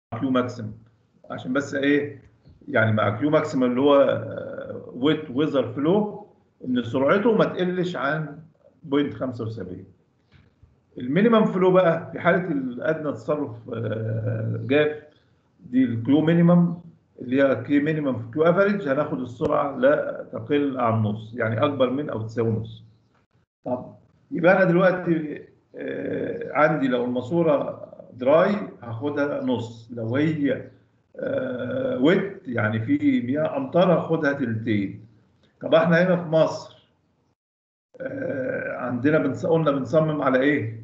كيو ماكسيمم، عشان بس ايه يعني مع كيو ماكسيمم اللي هو ويت ويزر فلو ان سرعته ما تقلش عن 0.75. المينيمم فلو بقى في حاله الادنى تصرف جاف، دي الكيو مينيمم اللي هي كي مينيمم في كيو افريج، هناخد السرعه لا تقل عن نص، يعني اكبر من او تساوي نص. طب يبقى انا دلوقتي عندي لو الماسوره دراي هاخدها نص، لو هي ويت يعني في مياه امطار هاخدها تلتين. طب احنا هنا في مصر عندنا قلنا بنصمم على ايه؟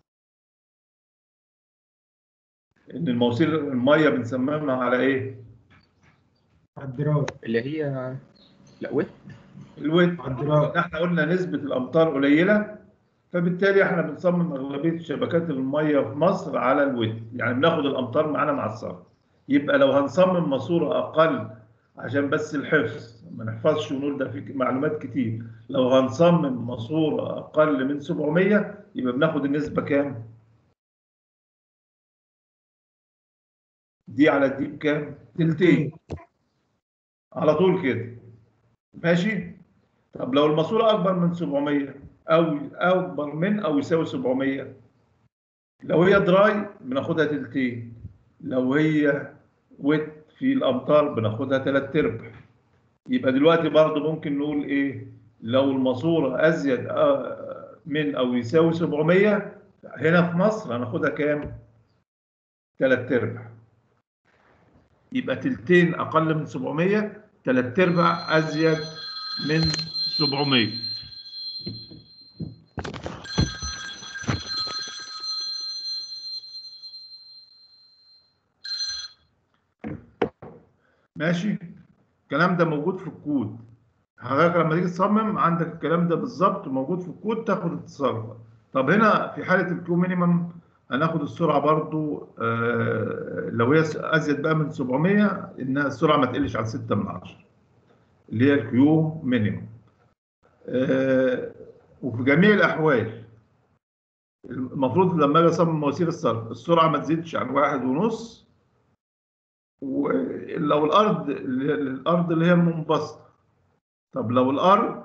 ان المواسير الميه بنصممها على ايه؟ الدراي اللي هي لا ويت الويت. الدراي. احنا قلنا نسبه الامطار قليله، فبالتالي احنا بنصمم اغلبيه شبكات الميه في مصر على الويت، يعني بناخد الامطار معانا مع الصرف. يبقى لو هنصمم ماسوره اقل، عشان بس الحفظ ما نحفظش ونقول ده في معلومات كتير، لو هنصمم ماسوره اقل من 700 يبقى بناخد النسبه كام؟ دي على دي بكام؟ تلتين على طول كده. ماشي. طب لو الماسوره اكبر من 700 او اكبر من او يساوي 700، لو هي دراي بناخدها تلتين، لو هي ويت في الامطار بناخدها تلات ارباع. يبقى دلوقتي برضه ممكن نقول ايه؟ لو الماسوره ازيد من او يساوي 700 هنا في مصر هناخدها كام؟ تلات ارباع. يبقى تلتين اقل من 700، تلات ارباع ازيد من 700. ماشي. الكلام ده موجود في الكود، حضرتك لما تيجي تصمم عندك الكلام ده بالظبط موجود في الكود، تاخد التصرف. طب هنا في حاله الكيو مينيمم هناخد السرعه برضو لو هي ازيد بقى من 700 انها السرعه ما تقلش عن 6 من 10، اللي هي الكيو مينيمم. وفي جميع الاحوال المفروض لما اجي اصمم مواسير الصرف السرعه ما تزيدش عن 1.5، ولو الارض اللي هي المنبسطه. طب لو الارض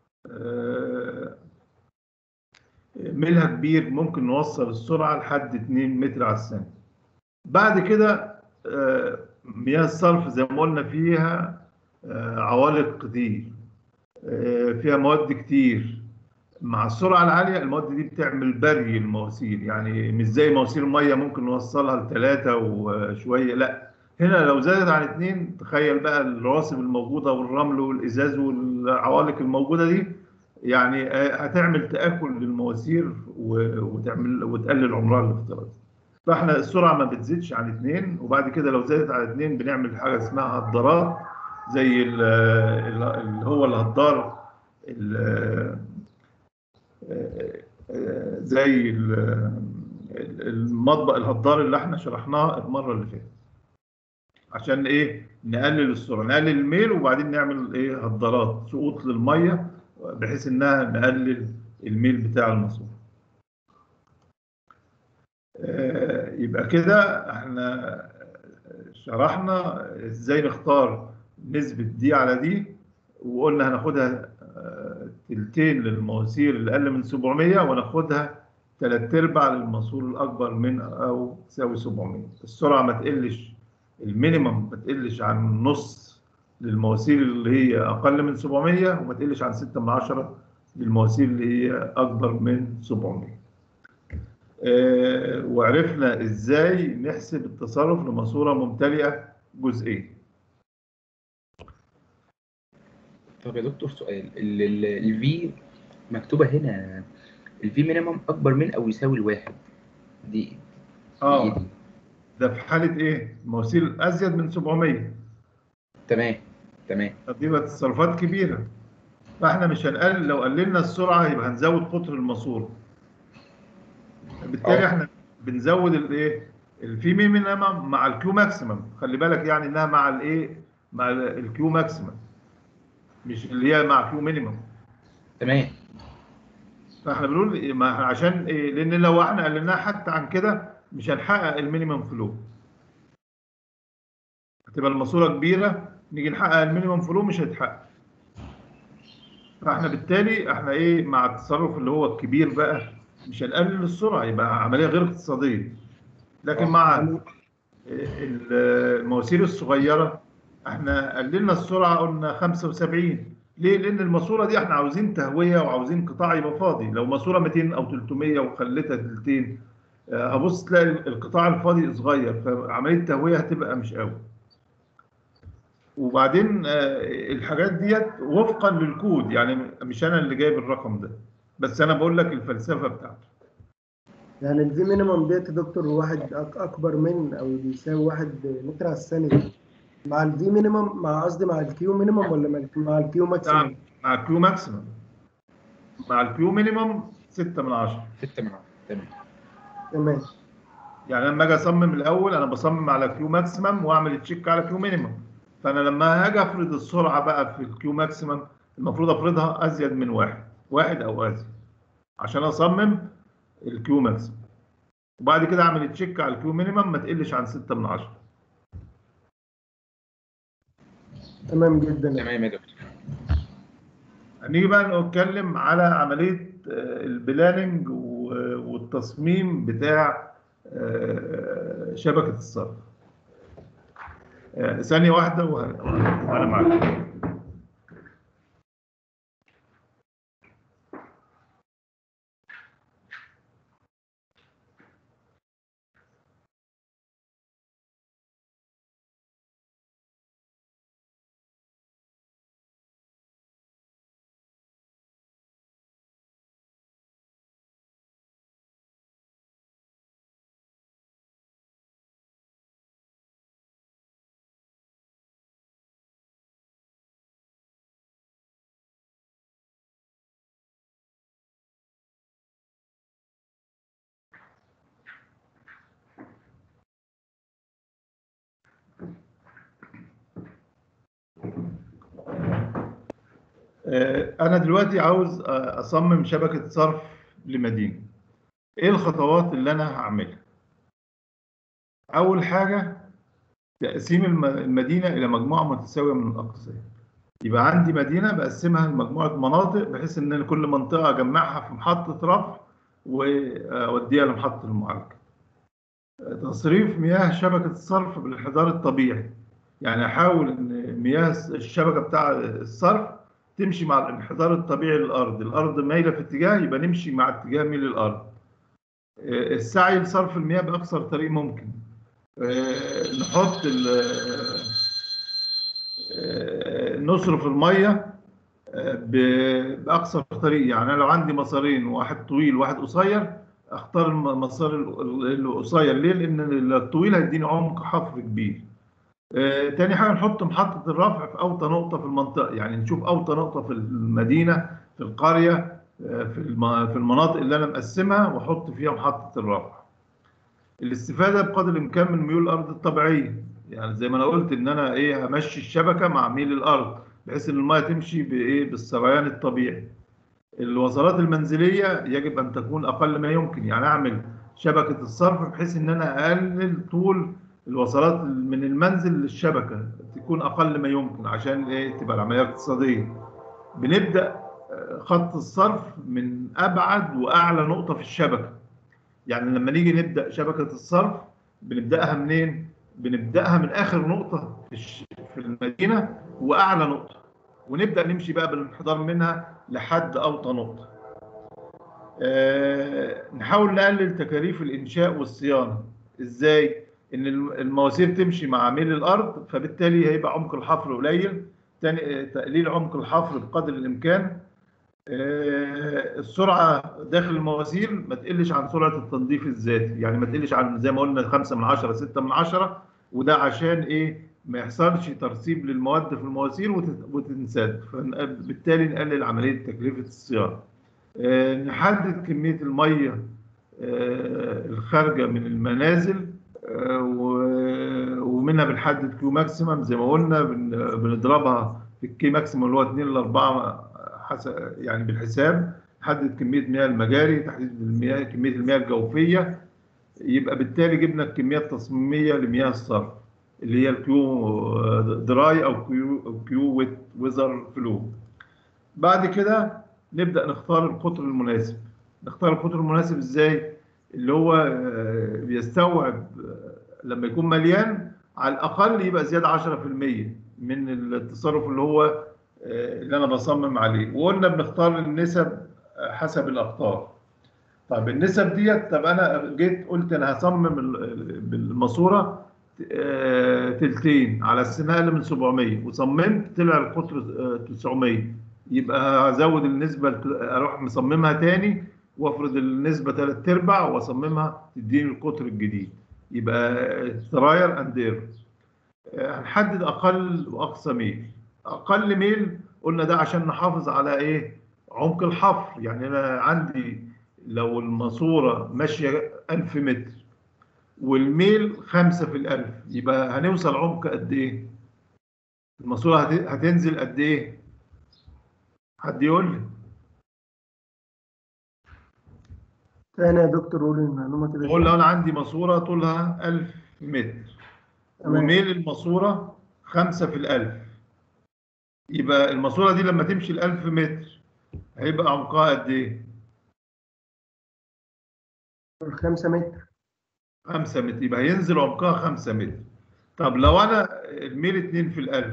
ميلها كبير ممكن نوصل السرعه لحد 2 متر على الثانيه. بعد كده مياه الصرف زي ما قلنا فيها عوالق كتير، فيها مواد كتير. مع السرعه العاليه المواد دي بتعمل بري المواسير، يعني مش زي مواسير الميه ممكن نوصلها لثلاثه وشويه، لا هنا لو زادت عن 2 تخيل بقى الرواسب الموجوده والرمل والازاز والعوالق الموجوده دي، يعني هتعمل تآكل للمواسير وتقلل عمرها الافتراضي. فاحنا السرعه ما بتزيدش عن 2، وبعد كده لو زادت عن 2 بنعمل حاجه اسمها هدارات، زي اللي هو الهدار زي المطبق الهدار اللي احنا شرحناه المره اللي فاتت، عشان ايه؟ نقلل السرعه، نقلل الميل، وبعدين نعمل ايه؟ هدارات سقوط للميه بحيث انها نقلل الميل بتاع الماسوره. يبقى كده احنا شرحنا ازاي نختار نسبة دي على دي، وقلنا هناخدها تلتين للمواسير اللي اقل من 700 وناخدها تلات ارباع للماسور الاكبر من او تساوي 700. السرعة ما تقلش، المينيمم ما تقلش عن نص للمواسير اللي هي اقل من 700، وما تقلش عن 6 من 10 للمواسير اللي هي اكبر من 700. وعرفنا ازاي نحسب التصرف لماسوره ممتلئه جزئين. طب يا دكتور سؤال، الفي مكتوبة هنا الفي مينيمم أكبر من أو يساوي الواحد، دي إيه دي؟ ده في حاله ايه؟ مواسير ازيد من 700. تمام تمام. طب دي بقى تصرفات كبيره، فاحنا مش هنقلل، لو قللنا السرعه يبقى هنزود قطر الماسوره، بالتالي أه احنا بنزود الايه؟ الفي مينيمم مع الكيو ماكسيمم، خلي بالك يعني انها مع الايه؟ مع الكيو ماكسيمم، مش اللي هي مع كيو مينيمم. تمام. فاحنا بنقول ما احنا عشان ايه؟ لان لو احنا قلناها حتى عن كده مش هنحقق المينيمم فلو. هتبقى الماسوره كبيره، نيجي نحقق المينيمم فلو مش هيتحقق. فاحنا بالتالي احنا ايه مع التصرف اللي هو الكبير بقى مش هنقلل السرعه، يبقى عمليه غير اقتصاديه. لكن مع يعني المواسير الصغيره احنا قللنا السرعه، قلنا 75. ليه؟ لان الماسوره دي احنا عاوزين تهويه وعاوزين قطاع يبقى فاضي. لو ماسوره 200 او 300 وخليتها تلتين، هبص تلاقي القطاع الفاضي صغير، فعمليه التهويه هتبقى مش قوي. وبعدين الحاجات ديت وفقا للكود، يعني مش انا اللي جايب الرقم ده، بس انا بقول لك الفلسفه بتاعته. يعني الفي مينيمم ديت يا دكتور واحد اكبر من او بيساوي 1 متر على الثانيه مع الفي مينيمم، مع قصدي مع الكيو مينيمم ولا مع الكيو نعم، ماكسيمم؟ مع الكيو ماكسيمم. مع الكيو مينيمم 6 من 10. 6 من 10. تمام. تمام. يعني لما اجي اصمم الاول انا بصمم على كيو ماكسيمم واعمل تشيك على كيو مينيمم. فانا لما هاجي افرض السرعه بقى في الكيو ماكسيمم المفروض افرضها ازيد من واحد او ازيد عشان اصمم الكيو ماكسيمم. وبعد كده اعمل تشيك على الكيو مينيمم ما تقلش عن 6 من 10. تمام جدا. تمام يا دكتور. هنيجي بقى نتكلم على عمليه البلاننج والتصميم بتاع شبكه الصرف. ثانيه واحده وانا معاك. أنا دلوقتي عاوز أصمم شبكة صرف لمدينة. إيه الخطوات اللي أنا هعملها؟ أول حاجة تقسيم المدينة إلى مجموعة متساوية من الأقسام. يبقى عندي مدينة بقسمها لمجموعة مناطق بحيث إن كل منطقة أجمعها في محطة رفع وأوديها لمحطة المعالجة. تصريف مياه شبكة الصرف بالانحدار الطبيعي، يعني أحاول إن مياه الشبكة بتاع الصرف تمشي مع الانحدار الطبيعي للأرض. الأرض مايلة في اتجاه يبقى نمشي مع اتجاه ميل الأرض. السعي لصرف المياه بأقصر طريق ممكن. نحط نصرف المية بأقصر طريق. يعني أنا لو عندي مسارين، واحد طويل وواحد قصير، اختار المسار القصير. ليه؟ لأن الطويل هيديني عمق حفر كبير. تاني حاجة نحط محطة الرفع في أوطى نقطة في المنطقة، يعني نشوف أوطى نقطة في المدينة في القرية في المناطق اللي أنا مقسمها وأحط فيها محطة الرفع. الاستفادة بقدر الإمكان من ميول الأرض الطبيعية، يعني زي ما أنا قلت إن أنا إيه همشي الشبكة مع ميل الأرض بحيث إن المياه تمشي بإيه بالسريان الطبيعي. الوصلات المنزلية يجب أن تكون أقل ما يمكن، يعني أعمل شبكة الصرف بحيث إن أنا أقلل طول الوصلات من المنزل للشبكة تكون أقل ما يمكن عشان إيه تبقى العملية اقتصادية. بنبدأ خط الصرف من أبعد وأعلى نقطة في الشبكة. يعني لما نيجي نبدأ شبكة الصرف بنبدأها منين؟ بنبدأها من آخر نقطة في المدينة وأعلى نقطة، ونبدأ نمشي بقى بالانحدار منها لحد أوطى نقطة. نحاول نقلل تكاليف الإنشاء والصيانة. إزاي؟ إن المواسير تمشي مع ميل الأرض، فبالتالي هيبقى عمق الحفر قليل. تاني تقليل عمق الحفر بقدر الإمكان. السرعة داخل المواسير ما تقلش عن سرعة التنظيف الذاتي، يعني ما تقلش عن زي ما قلنا 5 من 10 6 من 10. وده عشان إيه؟ ما يحصلش ترسيب للمواد في المواسير وتنسد، فبالتالي نقلل عملية تكلفة الصيانة. نحدد كمية المية الخارجة من المنازل، ومنها بنحدد كيو ماكسيمم زي ما قلنا بنضربها في الكي ماكسيمم اللي هو 2 ل 4 حسب يعني بالحساب. نحدد كمية مياه المجاري، تحديد كمية المياه الجوفية. يبقى بالتالي جبنا الكمية التصميمية لمياه الصرف. اللي هي الكيو دراي او كيو ويت ويزر فلو. بعد كده نبدأ نختار القطر المناسب. نختار القطر المناسب ازاي؟ اللي هو بيستوعب لما يكون مليان على الأقل يبقى زيادة 10% من التصرف اللي هو اللي أنا بصمم عليه. وقلنا بنختار النسب حسب الأقطار. طيب النسب ديت، طب أنا جيت قلت أنا هصمم بالماسورة تلتين على السنة أقل من 700 وصممت طلع القطر 900، يبقى هزود النسبة أروح مصممها تاني وافرض النسبة 3/4 واصممها تديني القطر الجديد. يبقى تراير اند ايرور. هنحدد اقل واقصى ميل. اقل ميل قلنا ده عشان نحافظ على ايه؟ عمق الحفر. يعني انا عندي لو الماسورة ماشية 1000 متر والميل 5 في الألف، يبقى هنوصل عمق قد ايه؟ الماسورة هتنزل قد ايه؟ حد يقول لي؟ تاني يا دكتور قول المعلومة كده بقول لو تاني. انا عندي ماسورة طولها 1000 متر تمام. وميل الماسورة 5 في الألف، يبقى الماسورة دي لما تمشي ال1000 متر هيبقى عمقها قد إيه؟ 5 متر. 5 متر، يبقى هينزل عمقها 5 متر. طب لو أنا الميل 2 في الألف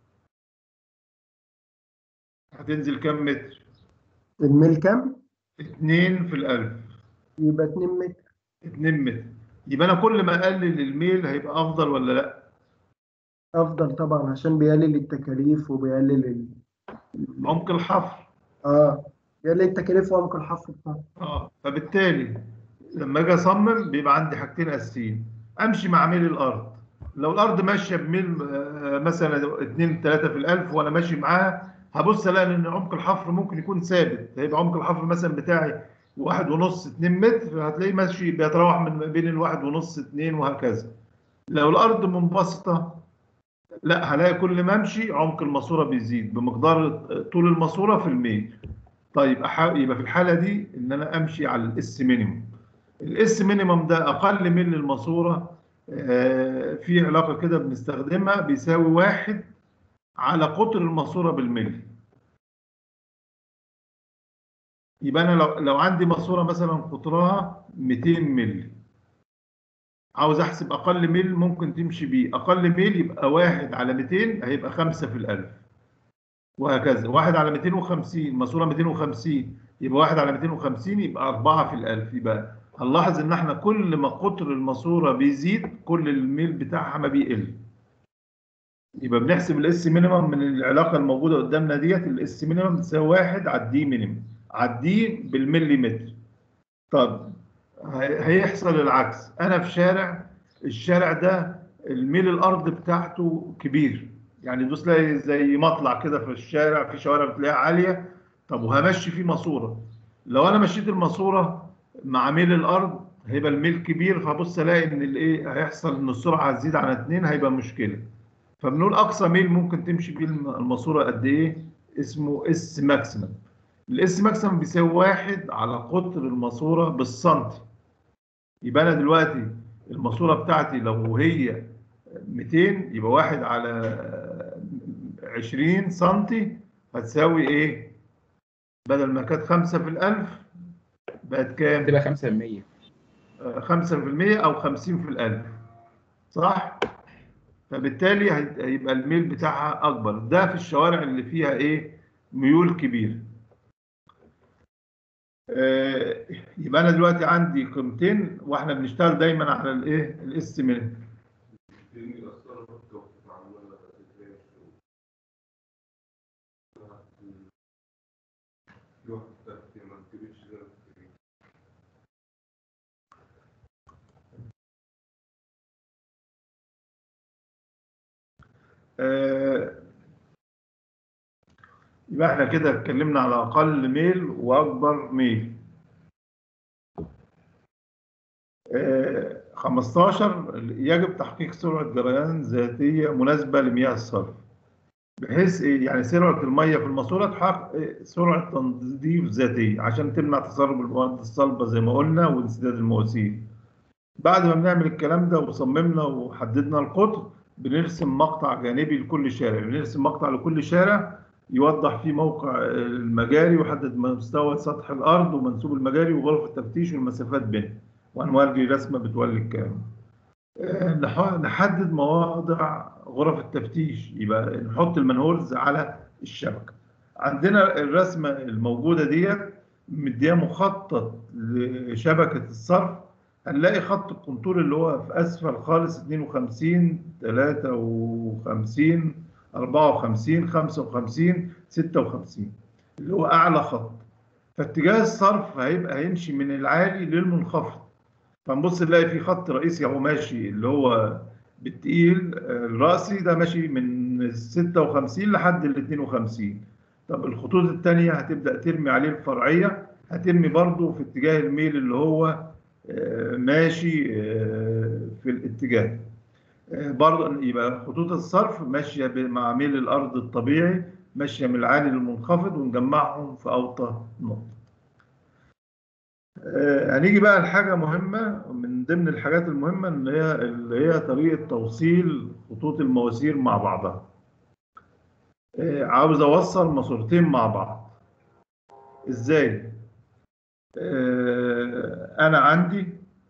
هتنزل كام متر؟ الميل كام؟ 2 في الألف. يبقى 2 متر. 2 متر. يبقى أنا كل ما أقلل الميل هيبقى أفضل ولا لأ؟ أفضل طبعا عشان بيقلل التكاليف وبيقلل عمق الحفر. بيقلل التكاليف وعمق الحفر بتاعه. فبالتالي لما اجي اصمم بيبقى عندي حاجتين اساسيين. امشي مع ميل الارض. لو الارض ماشيه بميل مثلا 2 3 في الالف وانا ماشي معاها، هبص الاقي ان عمق الحفر ممكن يكون ثابت. هيبقى عمق الحفر مثلا بتاعي 1.5 2 متر، هتلاقيه ماشي بيتراوح من بين 1.5 2 وهكذا. لو الارض منبسطه، لا، هلاقي كل ما امشي عمق الماسوره بيزيد بمقدار طول الماسوره في الميل. طيب يبقى في الحاله دي ان انا امشي على الاس مينيموم. الاس مينيمم ده اقل من الماسوره. في علاقه كده بنستخدمها بيساوي 1 على قطر الماسوره بالملي. يبقى انا لو عندي ماسوره مثلا قطرها 200 ملي، عاوز احسب اقل ميل ممكن تمشي بيه. اقل ميل يبقى 1 على 200 هيبقى 5 في الألف، وهكذا. 1 على 250 ماسوره 250 يبقى 1 على 250 يبقى 4 في الألف. يبقى هنلاحظ ان احنا كل ما قطر الماسوره بيزيد كل الميل بتاعها ما بيقل. يبقى بنحسب الاس مينيمم من العلاقه الموجوده قدامنا ديت. الاس مينيمم بتساوي 1 على الدي مينيمم، على الدي بالمليمتر. طب هيحصل العكس. انا في الشارع ده الميل الارض بتاعته كبير، يعني دوس تلاقي زي مطلع كده في الشارع. في شوارع بتلاقيها عاليه. طب وهمشي فيه ماسوره. لو انا مشيت الماسوره مع ميل الارض هيبقى الميل كبير، فبص الاقي ان الايه هيحصل ان السرعه هتزيد عن 2، هيبقى مشكله. فبنقول اقصى ميل ممكن تمشي بيه الماسوره قد ايه؟ اسمه اس ماكسيمم. الاس ماكسيمم بيساوي 1 على قطر الماسوره بالسنتي. يبقى انا دلوقتي الماسوره بتاعتي لو هي 200 يبقى 1 على 20 سنتي هتساوي ايه؟ بدل ما كانت 5 في الألف بقت تبقى كام؟ 5%. 5% أو 50 في الألف، صح؟ فبالتالي هيبقى الميل بتاعها أكبر. ده في الشوارع اللي فيها إيه؟ ميول كبيرة. آه، يبقى أنا دلوقتي عندي قيمتين وإحنا بنشتغل دايما على الإيه؟ الإس مينيمم. آه، يبقى احنا كده اتكلمنا على اقل ميل واكبر ميل. 15 يجب تحقيق سرعة جريان ذاتية مناسبة لمياه الصرف، بحيث ايه؟ يعني سرعة المية في الماسورة تحقق سرعة تنظيف ذاتية عشان تمنع تسرب المواد الصلبة زي ما قلنا وانسداد المواسير. بعد ما بنعمل الكلام ده وصممنا وحددنا القطر، بنرسم مقطع جانبي لكل شارع، بنرسم مقطع لكل شارع يوضح فيه موقع المجاري ويحدد مستوى سطح الأرض ومنسوب المجاري وغرف التفتيش والمسافات بينهم، وهنوري رسمة بتولي الكلام. نحدد مواضع غرف التفتيش، يبقى نحط المنهولز على الشبكة. عندنا الرسمة الموجودة ديت مديها مخطط لشبكة الصرف. هنلاقي خط الكونتور اللي هو في أسفل خالص 52 53 54 55 56 اللي هو أعلى خط. فاتجاه الصرف هيمشي من العالي للمنخفض. فنبص نلاقي في خط رئيسي اهو ماشي اللي هو بالتقيل الرأسي ده ماشي من 56 لحد ال 52. طب الخطوط الثانية هتبدأ ترمي عليه الفرعية، هترمي برضه في اتجاه الميل اللي هو ماشي في الاتجاه برضه. يبقى خطوط الصرف ماشية مع ميل الأرض الطبيعي، ماشية من العالي للمنخفض، ونجمعهم في أوطى نقطة. هنيجي بقى لحاجة مهمة من ضمن الحاجات المهمة اللي هي طريقة توصيل خطوط المواسير مع بعضها. عاوز أوصل ماسورتين مع بعض. إزاي؟ أنا عندي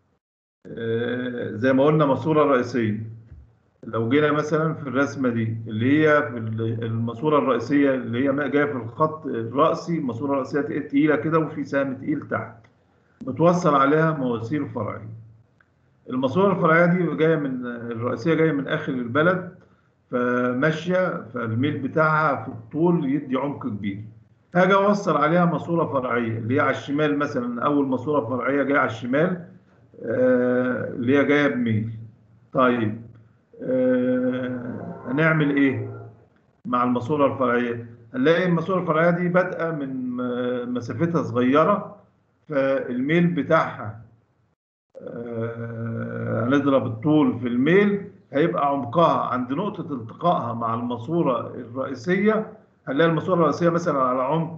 زي ما قلنا ماسورة رئيسية. لو جينا مثلا في الرسمة دي اللي هي في الماسورة الرئيسية اللي هي جاية في الخط الرأسي، ماسورة رئيسية تقيلة كده وفي سهم تقيل تحت، بتوصل عليها مواسير فرعية. الماسورة الفرعية دي جاية من الرئيسية، جاية من آخر البلد، فماشية، فالميل بتاعها في الطول يدي عمق كبير. هاجي أوصل عليها ماسورة فرعية اللي هي على الشمال، مثلا أول ماسورة فرعية جاية على الشمال اللي هي جاية بميل. طيب هنعمل إيه مع الماسورة الفرعية؟ هنلاقي الماسورة الفرعية دي بادئة من مسافتها صغيرة، فالميل بتاعها هنضرب الطول في الميل، هيبقى عمقها عند نقطة التقائها مع الماسورة الرئيسية. هنلاقي الماسورة الرئيسية مثلا على عمق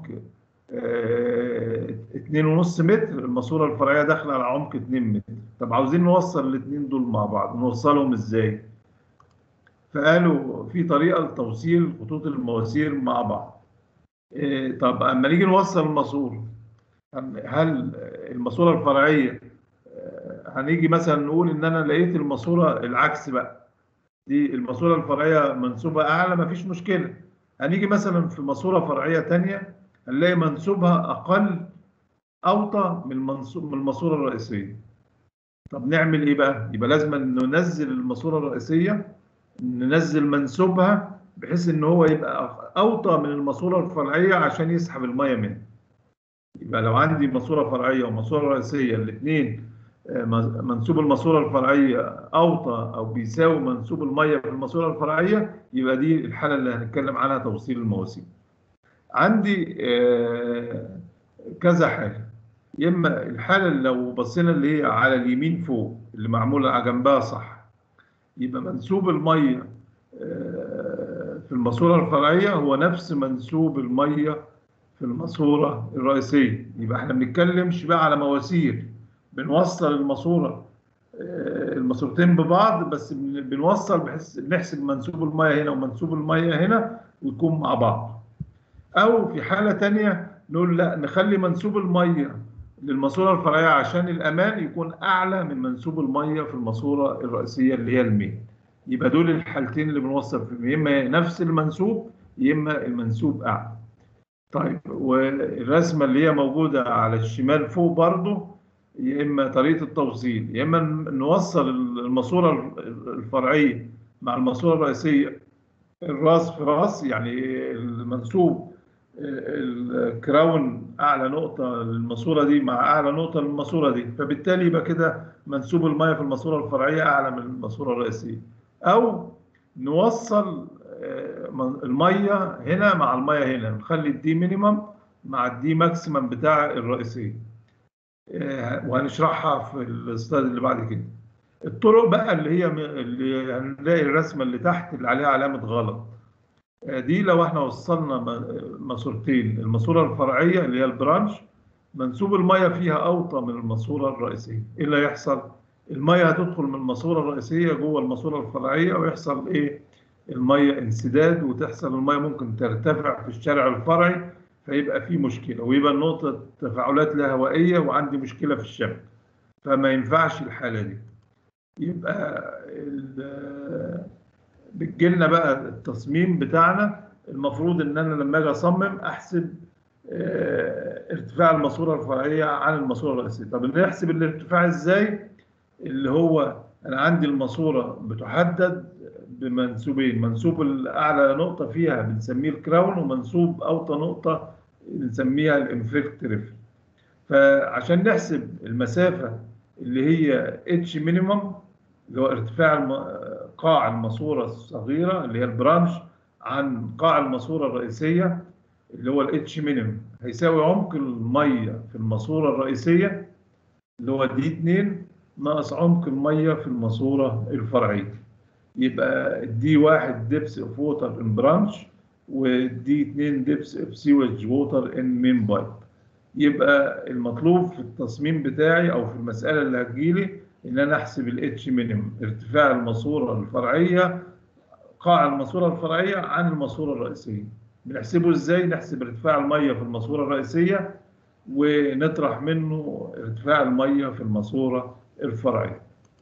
2.5 متر، الماسورة الفرعية داخلة على عمق 2 متر. طب عاوزين نوصل الاثنين دول مع بعض، نوصلهم ازاي؟ فقالوا في طريقة لتوصيل خطوط المواسير مع بعض. طب اما نيجي نوصل الماسورة، هل الماسورة الفرعية هنيجي مثلا نقول ان انا لقيت الماسوره العكس بقى، دي الماسوره الفرعيه منسوبها اعلى، مفيش مشكله. هنيجي مثلا في ماسوره فرعيه ثانيه هنلاقي منسوبها اقل، اوطى من الماسوره الرئيسيه. طب نعمل ايه بقى؟ يبقى لازم ننزل الماسوره الرئيسيه، ننزل منسوبها بحيث ان هو يبقى اوطى من الماسوره الفرعيه عشان يسحب الميه منها. يبقى لو عندي ماسوره فرعيه وماسوره رئيسيه الاثنين منسوب الماسوره الفرعيه اوطى او بيساوي منسوب الميه في الماسوره الفرعيه، يبقى دي الحاله اللي هنتكلم عنها توصيل المواسير. عندي كذا حاله. يا اما الحاله اللي لو بصينا اللي هي على اليمين فوق اللي معموله على جنبها صح، يبقى منسوب الميه في الماسوره الفرعيه هو نفس منسوب الميه في الماسوره الرئيسيه. يبقى احنا ما بنتكلمش بقى على مواسير بنوصل الماسورتين ببعض، بس بنوصل بحيث نحسب منسوب الميه هنا ومنسوب الميه هنا ويكون مع بعض. او في حاله ثانيه نقول لا، نخلي منسوب الميه للماسوره الفرعيه عشان الامان يكون اعلى من منسوب الميه في الماسوره الرئيسيه اللي هي الميل. يبقى دول الحالتين اللي بنوصل فيهم، يا اما نفس المنسوب يا اما المنسوب اعلى. طيب والرسمه اللي هي موجوده على الشمال فوق برضو، يا اما طريقه التوصيل، يا اما نوصل الماسوره الفرعيه مع الماسوره الرئيسيه الراس في راس، يعني المنسوب الكراون اعلى نقطه للماسوره دي مع اعلى نقطه للماسوره دي، فبالتالي يبقى كده منسوب الميه في الماسوره الفرعيه اعلى من الماسوره الرئيسيه. او نوصل الميه هنا مع الميه هنا، نخلي الدي مينيمم مع الدي ماكسيمم بتاع الرئيسيه، وهنشرحها في السلايد اللي بعد كده. الطرق بقى اللي هنلاقي الرسمه اللي تحت اللي عليها علامه غلط دي، لو احنا وصلنا ماسورتين، الماسوره الفرعيه اللي هي البرانش منسوب الميه فيها اوطى من الماسوره الرئيسيه، ايه اللي هيحصل؟ الميه هتدخل من الماسوره الرئيسيه جوه الماسوره الفرعيه، ويحصل ايه؟ الميه انسداد، وتحصل الميه ممكن ترتفع في الشارع الفرعي، فيبقى في مشكله، ويبقى النقطه تفاعلات لا هوائيه وعندي مشكله في الشبكه، فما ينفعش الحاله دي. يبقى بتجيلنا بقى التصميم بتاعنا، المفروض ان انا لما اجي اصمم احسب ارتفاع الماسوره الفرعيه عن الماسوره الرئيسيه. طب نحسب الارتفاع ازاي؟ اللي هو انا عندي الماسوره بتحدد بمنسوبين، منسوب الاعلى نقطه فيها بنسميه الكراون، ومنسوب اوطى نقطه بنسميها الانفكت ريفل. فعشان نحسب المسافه اللي هي اتش مينيمم، اللي هو ارتفاع قاع الماسوره الصغيره اللي هي البرانش عن قاع الماسوره الرئيسيه، اللي هو الاتش مينيمم، هيساوي عمق الميه في الماسوره الرئيسيه اللي هو دي 2 ناقص عمق الميه في الماسوره الفرعيه. يبقى دي 1 ديبس اوف ووتر ان برانش، ودي 2 ديبس اوف سيوج ووتر ان مين بايب. يبقى المطلوب في التصميم بتاعي او في المساله اللي هتجيلي ان انا احسب الاتش مينيمم، ارتفاع الماسوره الفرعيه، قاع الماسوره الفرعيه عن الماسوره الرئيسيه. بنحسبه ازاي؟ نحسب ارتفاع الميه في الماسوره الرئيسيه ونطرح منه ارتفاع الميه في الماسوره الفرعيه.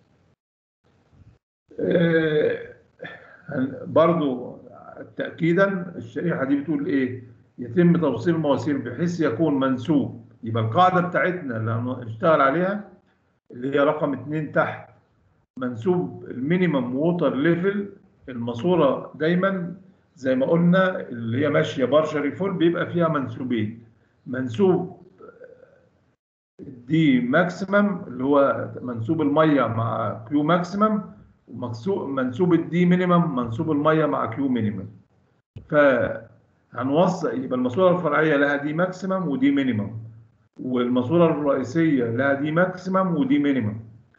برضو تأكيدا الشريحة دي بتقول إيه؟ يتم توصيل المواسير بحيث يكون منسوب، يبقى القاعدة بتاعتنا اللي هنشتغل عليها اللي هي رقم 2 تحت، منسوب المينيمم ووتر ليفل. الماسورة دايما زي ما قلنا اللي هي ماشية بارشري فول بيبقى فيها منسوبين، منسوب دي ماكسيمم اللي هو منسوب المية مع كيو ماكسيمم، ومنسوب الدي مينيمم منسوب الميه مع كيو مينيمم. فهنوصل، يبقى الماسوره الفرعيه لها دي ماكسيمم ودي مينيمم، والماسوره الرئيسيه لها دي ماكسيمم ودي مينيمم.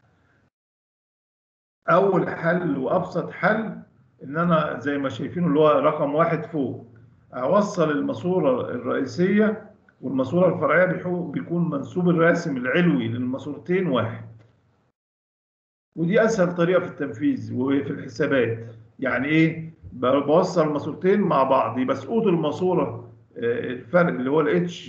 اول حل وابسط حل ان انا زي ما شايفينه اللي هو رقم 1 فوق، اوصل الماسوره الرئيسيه والماسوره الفرعيه بيكون منسوب الراسم العلوي للماسورتين 1. ودي اسهل طريقه في التنفيذ وفي الحسابات. يعني ايه؟ بوصل ماسورتين مع بعض، يبقى سقوط الماسوره الفرق اللي هو الاتش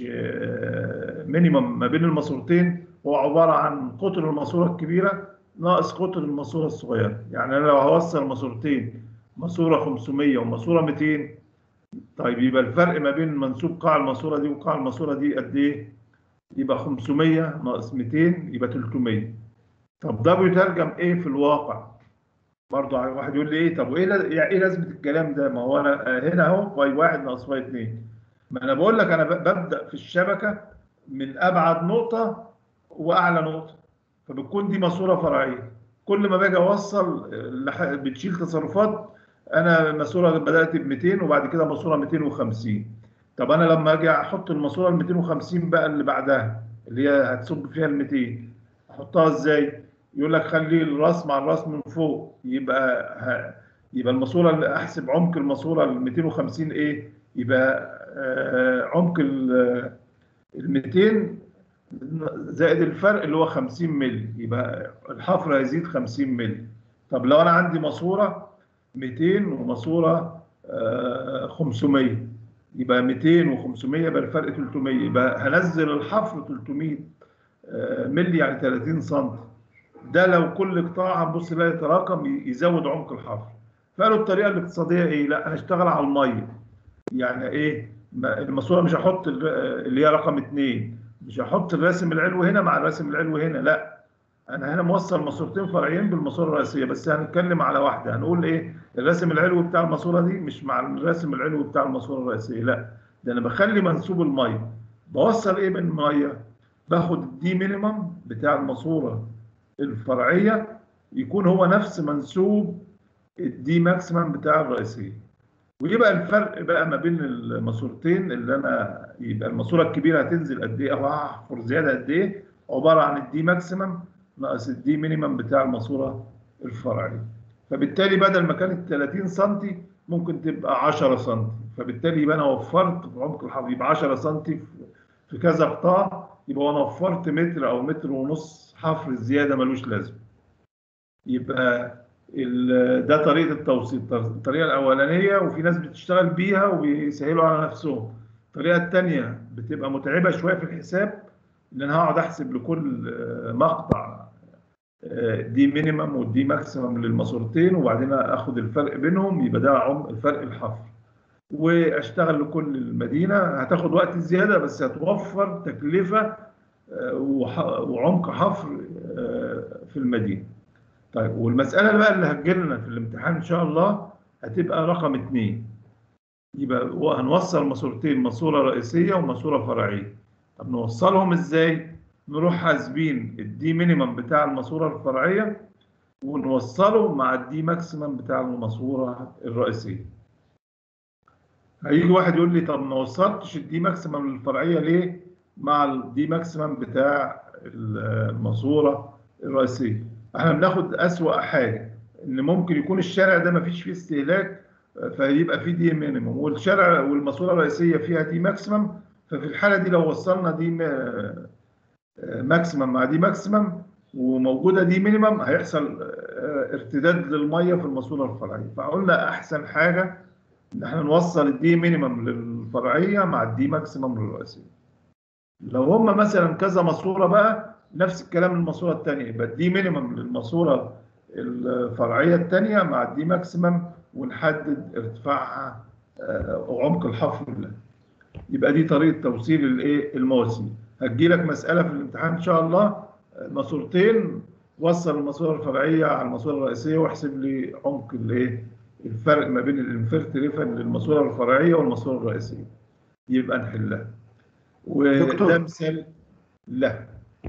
مينيمم ما بين الماسورتين هو عباره عن قطر الماسوره الكبيره ناقص قطر الماسوره الصغيره. يعني انا لو هوصل ماسورتين، ماسوره 500 وماسوره 200، طيب يبقى الفرق ما بين منسوب قاع الماسوره دي وقاع الماسوره دي قد ايه؟ يبقى 500 ناقص 200 يبقى 300. طب ده بيترجم ايه في الواقع؟ برضه واحد يقول لي ايه، طب وايه يعني ايه لازمه الكلام ده؟ ما هو انا هنا اهو باي 1 ناقص باي 2. ما انا بقول لك انا ببدا في الشبكه من ابعد نقطه واعلى نقطه، فبتكون دي ماسوره فرعيه. كل ما باجي اوصل بتشيل تصرفات، انا ماسوره بدات ب 200 وبعد كده ماسوره 250. طب انا لما اجي احط الماسوره ال 250 بقى اللي بعدها اللي هي هتصب فيها ال 200، احطها ازاي؟ يقول لك خلي الراس مع الراس من فوق، يبقى الماسوره اللي احسب عمق الماسوره ال 250 ايه؟ يبقى عمق ال 200 زائد الفرق اللي هو 50 مللي، يبقى الحفر هيزيد 50 مللي. طب لو انا عندي ماسوره 200 وماسوره 500، يبقى 200 و500 يبقى الفرق 300، يبقى هنزل الحفر 300 مللي يعني 30 سم. ده لو كل قطاع هنبص نلاقي يتراكم يزود عمق الحفر. فقالوا الطريقه الاقتصاديه ايه؟ لا انا اشتغل على الميه. يعني ايه؟ الماسوره مش هحط اللي هي رقم 2، مش هحط الراسم العلوي هنا مع الراسم العلوي هنا، لا انا هنا موصل ماسورتين فرعيين بالماسوره الرئيسيه، بس هنتكلم على واحده. هنقول ايه؟ الراسم العلوي بتاع الماسوره دي مش مع الراسم العلوي بتاع الماسوره الرئيسيه، لا ده انا بخلي منسوب الميه. بوصل ايه من الميه؟ باخد الدي مينيمم بتاع الماسوره الفرعيه يكون هو نفس منسوب الدي ماكسيمم بتاع الرئيسيه، ويبقى الفرق بقى ما بين الماسورتين اللي انا يبقى الماسوره الكبيره هتنزل قد ايه او هحفر زياده قد ايه عباره عن الدي ماكسيمم ناقص الدي مينيمم بتاع الماسوره الفرعيه. فبالتالي بدل ما كانت 30 سم ممكن تبقى 10 سم، فبالتالي يبقى انا وفرت في عمق الحفر، يبقى 10 سم في كذا قطاع، يبقى انا وفرت متر او متر ونص حفر زياده ملوش لازمه. يبقى ده طريقة التوصيل، الطريقة الأولانية، وفي ناس بتشتغل بيها وبيسهلوا على نفسهم. الطريقة التانية بتبقى متعبة شوية في الحساب، إن أنا هقعد أحسب لكل مقطع دي مينيمم ودي ماكسيمم للماسورتين، وبعدين آخد الفرق بينهم، يبقى ده الفرق الحفر، وأشتغل لكل المدينة. هتاخد وقت زيادة بس هتوفر تكلفة وعمق حفر في المدينة. طيب، والمسألة بقى اللي هتجيلنا في الامتحان إن شاء الله هتبقى رقم 2. يبقى هنوصل ماسورتين، ماسورة رئيسية وماسورة فرعية. طب نوصلهم إزاي؟ نروح حاسبين الدي مينيمم بتاع الماسورة الفرعية ونوصله مع الدي ماكسيمم بتاع الماسورة الرئيسية. هيجي واحد يقول لي طب ما وصلتش الدي ماكسيمم للفرعية ليه مع الدي ماكسيمم بتاع الماسورة الرئيسية؟ احنا بناخد أسوأ حاجة، ان ممكن يكون الشارع ده ما فيش فيه استهلاك فيبقى فيه دي مينيمم، والشارع والماسورة الرئيسية فيها دي ماكسيمم. ففي الحالة دي لو وصلنا دي ماكسيمم مع دي ماكسيمم وموجودة دي مينيمم، هيحصل ارتداد للمية في الماسورة الفرعية. فقلنا أحسن حاجة ان احنا نوصل الدي مينيمم للفرعية مع الدي ماكسيمم للرئيسية. لو هم مثلا كذا ماسورة بقى، نفس الكلام للماسورة الثانية، يبقى الدي مينيمم للماسورة الفرعية الثانية مع الدي ماكسيمم، ونحدد ارتفاعها وعمق الحفر لها. يبقى دي طريقة توصيل الايه المواسير. هتجيلك مسألة في الامتحان ان شاء الله، ماسورتين، وصل الماسورة الفرعية على الماسورة الرئيسية واحسب لي عمق الايه الفرق ما بين الانفيرت ريفن للماسورة الفرعية والماسورة الرئيسية، يبقى نحلها. وده دكتور مثال. لا.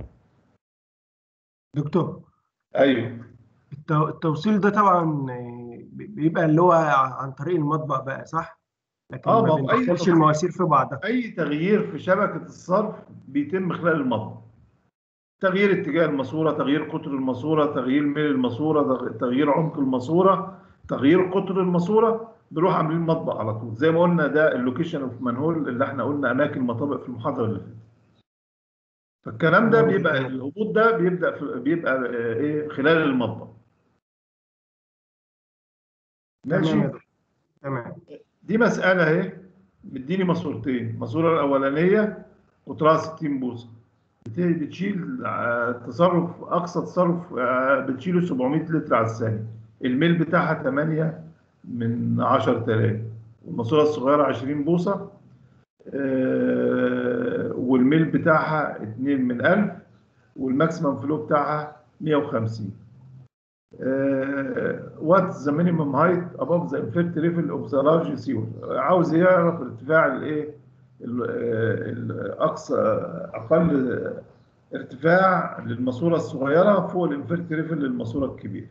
دكتور ايوه. التوصيل ده طبعا بيبقى اللي هو عن طريق المطبع بقى، صح؟ لكن اه، ما ما هو اي بندخلش تصميم، المواسير في بعضها. اي تغيير في شبكة الصرف بيتم خلال المطبخ. تغيير اتجاه الماسورة، تغيير قطر الماسورة، تغيير ميل الماسورة، تغيير عمق الماسورة، تغيير قطر الماسورة، بنروح عاملين مطبق على طول. زي ما قلنا ده اللوكيشن اوف مانهول اللي احنا قلنا اماكن مطابق في المحاضرة اللي فاتت. فالكلام ده تمام بيبقى تمام الهبوط ده بيبقى ايه خلال المطبق. تمام ماشي. يا دكتور. تمام. دي مسألة اهي، مديني ماسورتين. الماسورة الأولانية قطرها 60 بوصة، بتشيل تصرف أقصى تصرف بتشيله 700 لتر على الثانية. الميل بتاعها 8 من 10,000، والماسورة الصغيرة 20 بوصة والميل بتاعها 2 من 1000، والماكسيمم فلو بتاعها 150. what's the minimum height above the infert level of the large sewer؟ عاوز يعرف ارتفاع الايه الاقصى، اقل ارتفاع للماسوره الصغيره فوق الانفيرت ليفل للماسوره الكبيره.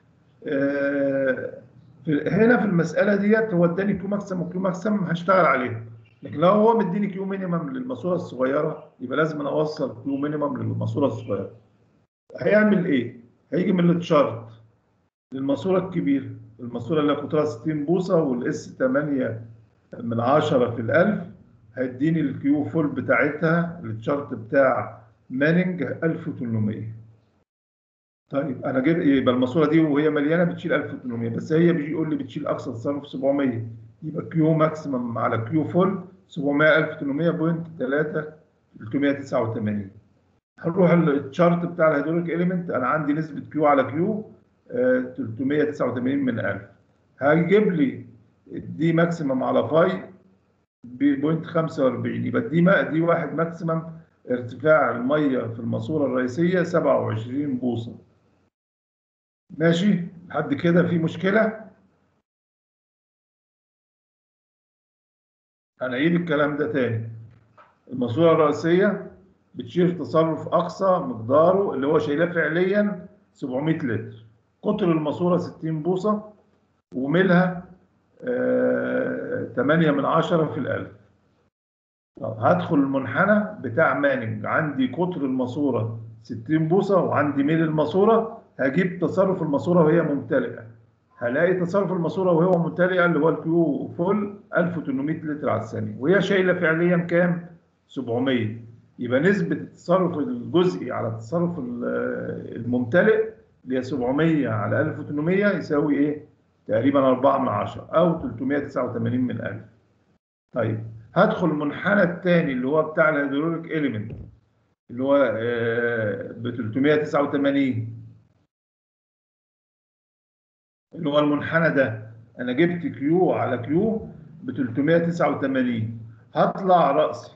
هنا في المساله ديت هو اداني كيو ماكسيمم وكيو ماكسيمم هشتغل عليها، لكن لو هو مديني كيو مينيمم للماسوره الصغيره يبقى لازم انا اوصل كيو مينيمم للماسوره الصغيره. هيعمل ايه؟ هيجي من التشارت للماسوره الكبيره، الماسوره اللي قطرها 60 بوصه والاس 8 من 10 في الألف، هيديني الكيو فول بتاعتها التشارت بتاع مانينج 1800. طيب انا جيت يبقى الماسوره دي وهي مليانه بتشيل 1800، بس هي بيقول لي بتشيل اقصى تصرف 700، يبقى كيو ماكسيمم على كيو فول 700 1800.3 389. هنروح التشارت بتاع الهيدروليك اليمنت، انا عندي نسبه كيو على كيو 389 من 1000. هيجيب لي دي ماكسيمم على فاي ب 0.45، يبقى دي واحد ماكسيمم ارتفاع الميه في الماسوره الرئيسيه 27 بوصه. ماشي لحد كده في مشكله؟ هنعيد الكلام ده تاني. الماسوره الرئيسيه بتشيل تصرف اقصى مقداره اللي هو شايلاه فعليا 700 لتر، قطر الماسوره 60 بوصه، وميلها 8 من 10 في الألف. هدخل المنحنى بتاع مانينج، عندي قطر الماسوره 60 بوصه وعندي ميل الماسوره، هجيب تصرف الماسوره وهي ممتلئه. هلاقي تصرف الماسوره وهي ممتلئه اللي هو الكيو فول 1800 لتر على الثانيه، وهي شايله فعليا كام؟ 700. يبقى نسبه التصرف الجزئي على التصرف الممتلئ اللي هي 700 على 1800 يساوي ايه؟ تقريبا 4/10 او 389 من 1000. طيب هدخل المنحنى الثاني اللي هو بتاع الهيدروليك اليمنت اللي هو ب 389، اللي هو المنحنى ده انا جبت كيو على كيو ب 389، هطلع رأسي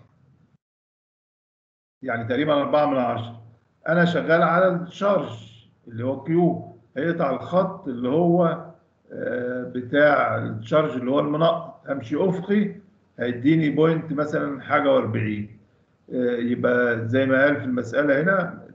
يعني تقريبا 4/10. انا شغال على الشارج اللي هو كيو، هيقطع الخط اللي هو بتاع الشارج اللي هو المنقط، امشي افقي هيديني بوينت مثلا حاجه و40، يبقى زي ما قال في المساله هنا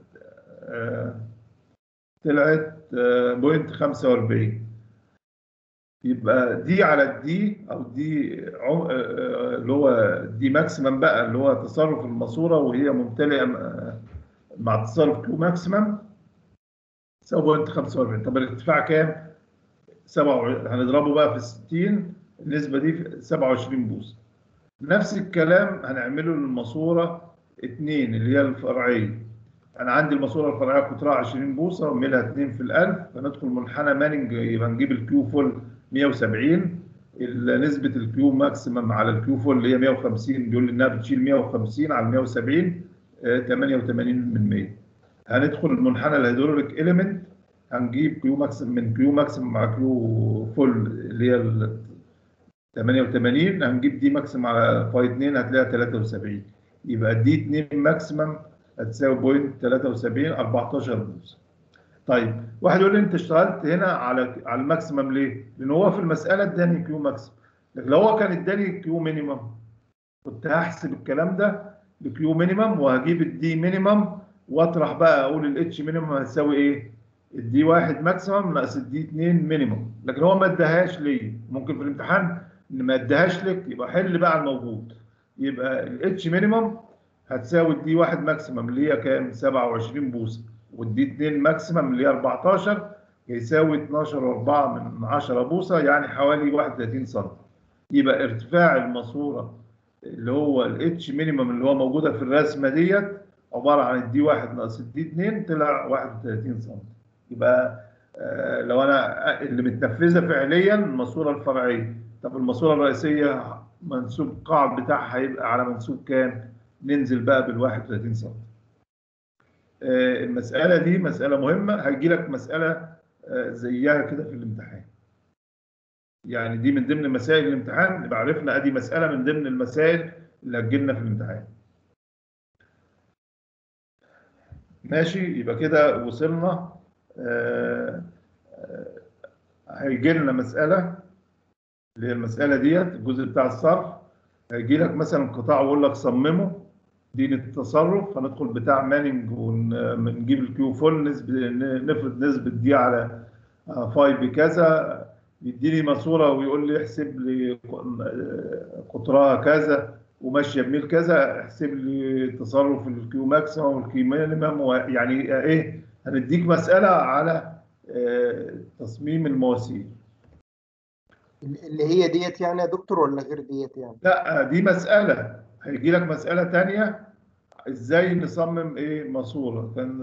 طلعت بوينت 45. يبقى دي على الدي او دي اللي هو دي ماكسيمم بقى اللي هو تصرف الماسوره وهي ممتلئه مع تصرف كيو ماكسيمم تساوي بوينت 45. طب الارتفاع كام؟ 27، هنضربه بقى في 60، النسبه دي في 27 بوصه. نفس الكلام هنعمله للماسوره 2 اللي هي الفرعيه. انا عندي الماسوره الفرعيه قطرها 20 بوصه وميلها 2 في ال1000، فندخل منحنى ماننج يبقى نجيب الكيو فول 170، نسبه الكيو ماكسيمم على الكيو فول اللي هي 150، بيقول لي انها بتشيل 150 على 170 88%. هندخل المنحنى الهيدروليك اليمنت هنجيب كيو ماكسيمم من كيو ماكسيمم مع كيو فول اللي هي 88، هنجيب دي ماكسيمم على فاي 2 هتلاقيها 73، يبقى دي 2 ماكسيمم هتساوي بوينت 73 14 بوصه. طيب واحد يقول لي انت اشتغلت هنا على الماكسيمم ليه؟ لان هو في المساله اداني كيو ماكسيمم، لكن لو هو كان اداني كيو مينيمم كنت هحسب الكلام ده بكيو مينيمم وهجيب الدي مينيمم واطرح بقى اقول الاتش مينيمم هتساوي ايه؟ الدي 1 ماكسيمم ناقص الدي 2 مينيمم، لكن هو ما اداهاش ليه؟ ممكن في الامتحان ان ما اداهاش لك يبقى حل بقى على الموجود. يبقى الاتش مينيمم هتساوي الدي 1 ماكسيمم اللي هي كام؟ 27 بوصه، والدي 2 ماكسيمم اللي هي 14 يساوي 12.4 بوصه، يعني حوالي 31 سم. يبقى ارتفاع الماسوره اللي هو الاتش مينيمم اللي هو موجوده في الرسمه ديت عباره عن الدي 1 ناقص الدي 2 طلع 31 سم. يبقى لو انا اللي متنفذه فعليا الماسوره الفرعيه. طب الماسوره الرئيسيه منسوب القاع بتاعها هيبقى على منسوب كام؟ ننزل بقى بال 31 سم. المساله دي مساله مهمه، هيجي لك مساله زيها كده في الامتحان. يعني دي من ضمن مسائل الامتحان، يبقى عرفنا ادي مساله من ضمن المسائل اللي هتجيلنا في الامتحان. ماشي، يبقى كده وصلنا. هيجي لنا مساله اللي هي المساله ديت الجزء بتاع الصرف. هيجي لك مثلا قطاع ويقول لك صممه دي للتصرف، هندخل بتاع ماننج ونجيب الكيو فول نفرض نسبه دي على فاي بكذا، يديني ماسوره ويقول لي احسب لي قطرها كذا وماشيه بميل كذا، احسب لي تصرف الكيو ماكسيمم والكيو مينيمم، يعني ايه، هنديك مساله على تصميم المواسير. اللي هي ديت يعني يا دكتور ولا غير ديت يعني؟ لا دي مساله، هيجي لك مساله ثانيه ازاي نصمم ايه ماسوره كان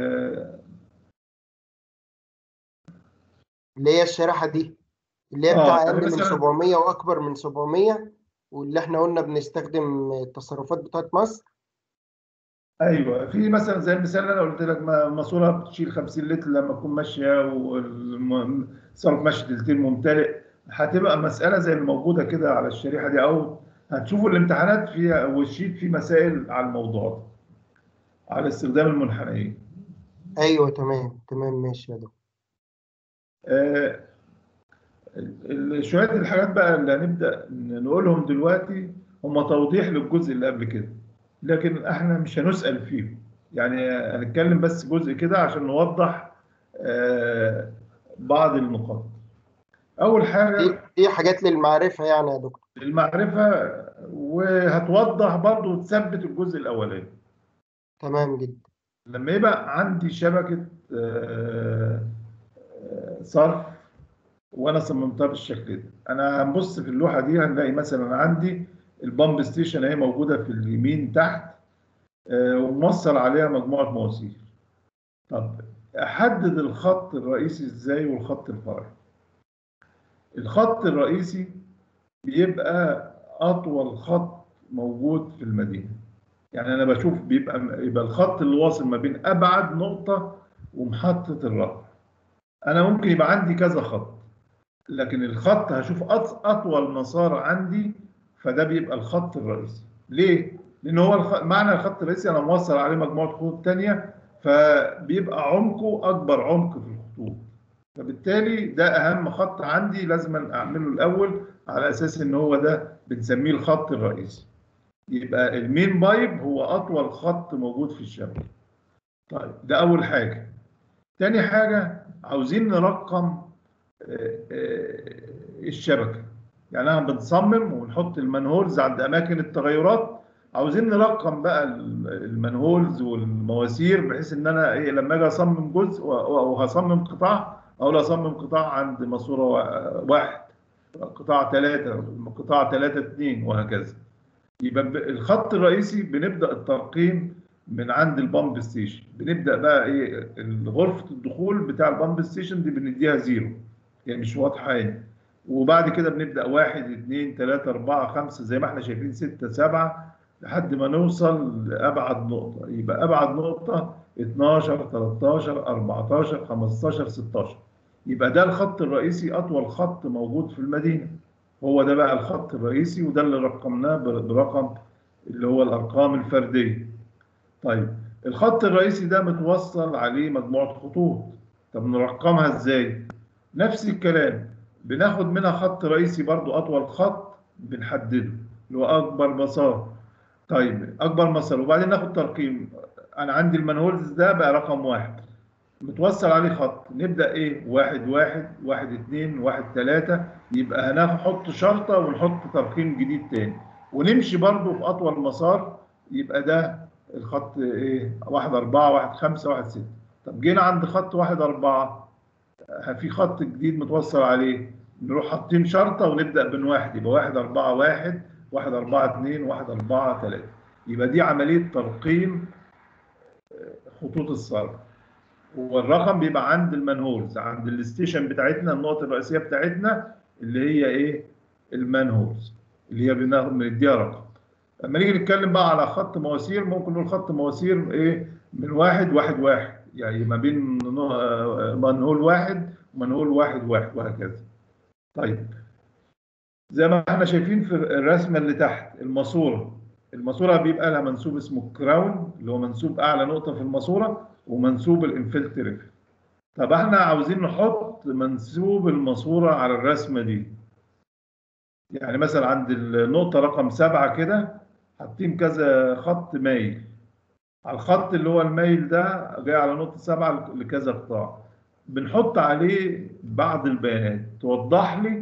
اللي هي الشريحه دي اللي هي بتاع يعني اقل من مثلا 700 واكبر من 700، واللي احنا قلنا بنستخدم التصرفات بتاعت مصر. ايوه، في مثلا زي المثال اللي انا قلت لك ماسوره بتشيل 50 لتر لما تكون ماشيه والصرف ماشي تلتين ممتلئ، هتبقى مساله زي الموجوده كده على الشريحه دي، او هتشوفوا الامتحانات فيها والشيت فيه مسائل على الموضوع ده على استخدام المنحنيين. ايوه تمام تمام ماشي يا دكتور. آه شويه الحاجات بقى اللي هنبدا نقولهم دلوقتي هم توضيح للجزء اللي قبل كده، لكن احنا مش هنسأل فيهم، يعني هنتكلم بس جزء كده عشان نوضح بعض النقاط. أول حاجة دي حاجات للمعرفه يعني يا دكتور. المعرفة، وهتوضح برضه وتثبت الجزء الأولاني. تمام جدا. لما يبقى عندي شبكة صرف وأنا صممتها بالشكل ده، أنا هنبص في اللوحة دي هنلاقي مثلا عندي البامب ستيشن اهي موجودة في اليمين تحت، وموصل عليها مجموعة مواسير. طب احدد الخط الرئيسي ازاي والخط الفرعي. الخط الرئيسي بيبقى اطول خط موجود في المدينه. يعني انا بشوف يبقى الخط اللي واصل ما بين ابعد نقطه ومحطه الرفع. انا ممكن يبقى عندي كذا خط، لكن الخط هشوف اطول مسار عندي، فده بيبقى الخط الرئيسي. ليه؟ لان هو معنى الخط الرئيسي انا موصل عليه مجموعه خطوط ثانيه، فبيبقى عمقه اكبر عمق في الخطوط. فبالتالي ده اهم خط عندي لازم اعمله الاول، على اساس ان هو ده بنسميه الخط الرئيسي. يبقى المين بايب هو اطول خط موجود في الشبكه. طيب ده اول حاجه. تاني حاجه عاوزين نرقم الشبكه. يعني انا بنصمم ونحط المانهولز عند اماكن التغيرات، عاوزين نرقم بقى المانهولز والمواسير، بحيث ان انا ايه لما اجي اصمم جزء وهصمم قطاع، اقول اصمم قطاع عند ماسوره واحد، قطاع ثلاثه، قطاع ثلاثه اثنين، وهكذا. يبقى الخط الرئيسي بنبدا الترقيم من عند البامب ستيشن. بنبدا بقى ايه غرفه الدخول بتاع البامب ستيشن دي بنديها زيرو، يعني مش واضحه يعني. وبعد كده بنبدا 1 2 3 4 5 زي ما احنا شايفين 6 7 لحد ما نوصل لابعد نقطه. يبقى ابعد نقطه 12 13 14 15 16. يبقى ده الخط الرئيسي، اطول خط موجود في المدينه. هو ده بقى الخط الرئيسي، وده اللي رقمناه برقم اللي هو الارقام الفرديه. طيب الخط الرئيسي ده متوصل عليه مجموعه خطوط. طب نرقمها ازاي؟ نفس الكلام، بناخد منها خط رئيسي برضو اطول خط بنحدده اللي هو اكبر مسار. طيب اكبر مسار، وبعدين ناخد ترقيم. انا عندي المانهولز ده بقى رقم واحد، متوصل عليه خط، نبدأ ايه 1 1 1 2 1 3. يبقى هنحط شرطة ونحط ترقيم جديد تاني، ونمشي برضو في أطول مسار. يبقى ده الخط ايه 1 4 1 5 1 6. طب جينا عند خط 1 4 في خط جديد متوصل عليه، نروح حاطين شرطة ونبدأ من واحد، يبقى 1 4 1 1 4 2 1 4 3. يبقى دي عملية ترقيم خطوط الصرف. والرقم بيبقى عند المانهولز، عند الستيشن بتاعتنا، النقطة الرئيسية بتاعتنا اللي هي ايه المانهولز، اللي هي بنديها رقم. لما نيجي نتكلم بقى على خط مواسير، ممكن نقول خط مواسير ايه من 1 1 1، يعني ما بين مانهول واحد ومانهول واحد واحد، وهكذا. طيب زي ما احنا شايفين في الرسمة اللي تحت، الماسورة بيبقى لها منسوب اسمه كراون، اللي هو منسوب أعلى نقطة في الماسورة، ومنسوب الانفلت ريفل. طب احنا عاوزين نحط منسوب الماسورة على الرسمة دي. يعني مثلا عند النقطة رقم 7 كده حاطين كذا خط مايل. على الخط اللي هو المايل ده جاي على نقطة 7 لكذا قطاع، بنحط عليه بعض البيانات توضح لي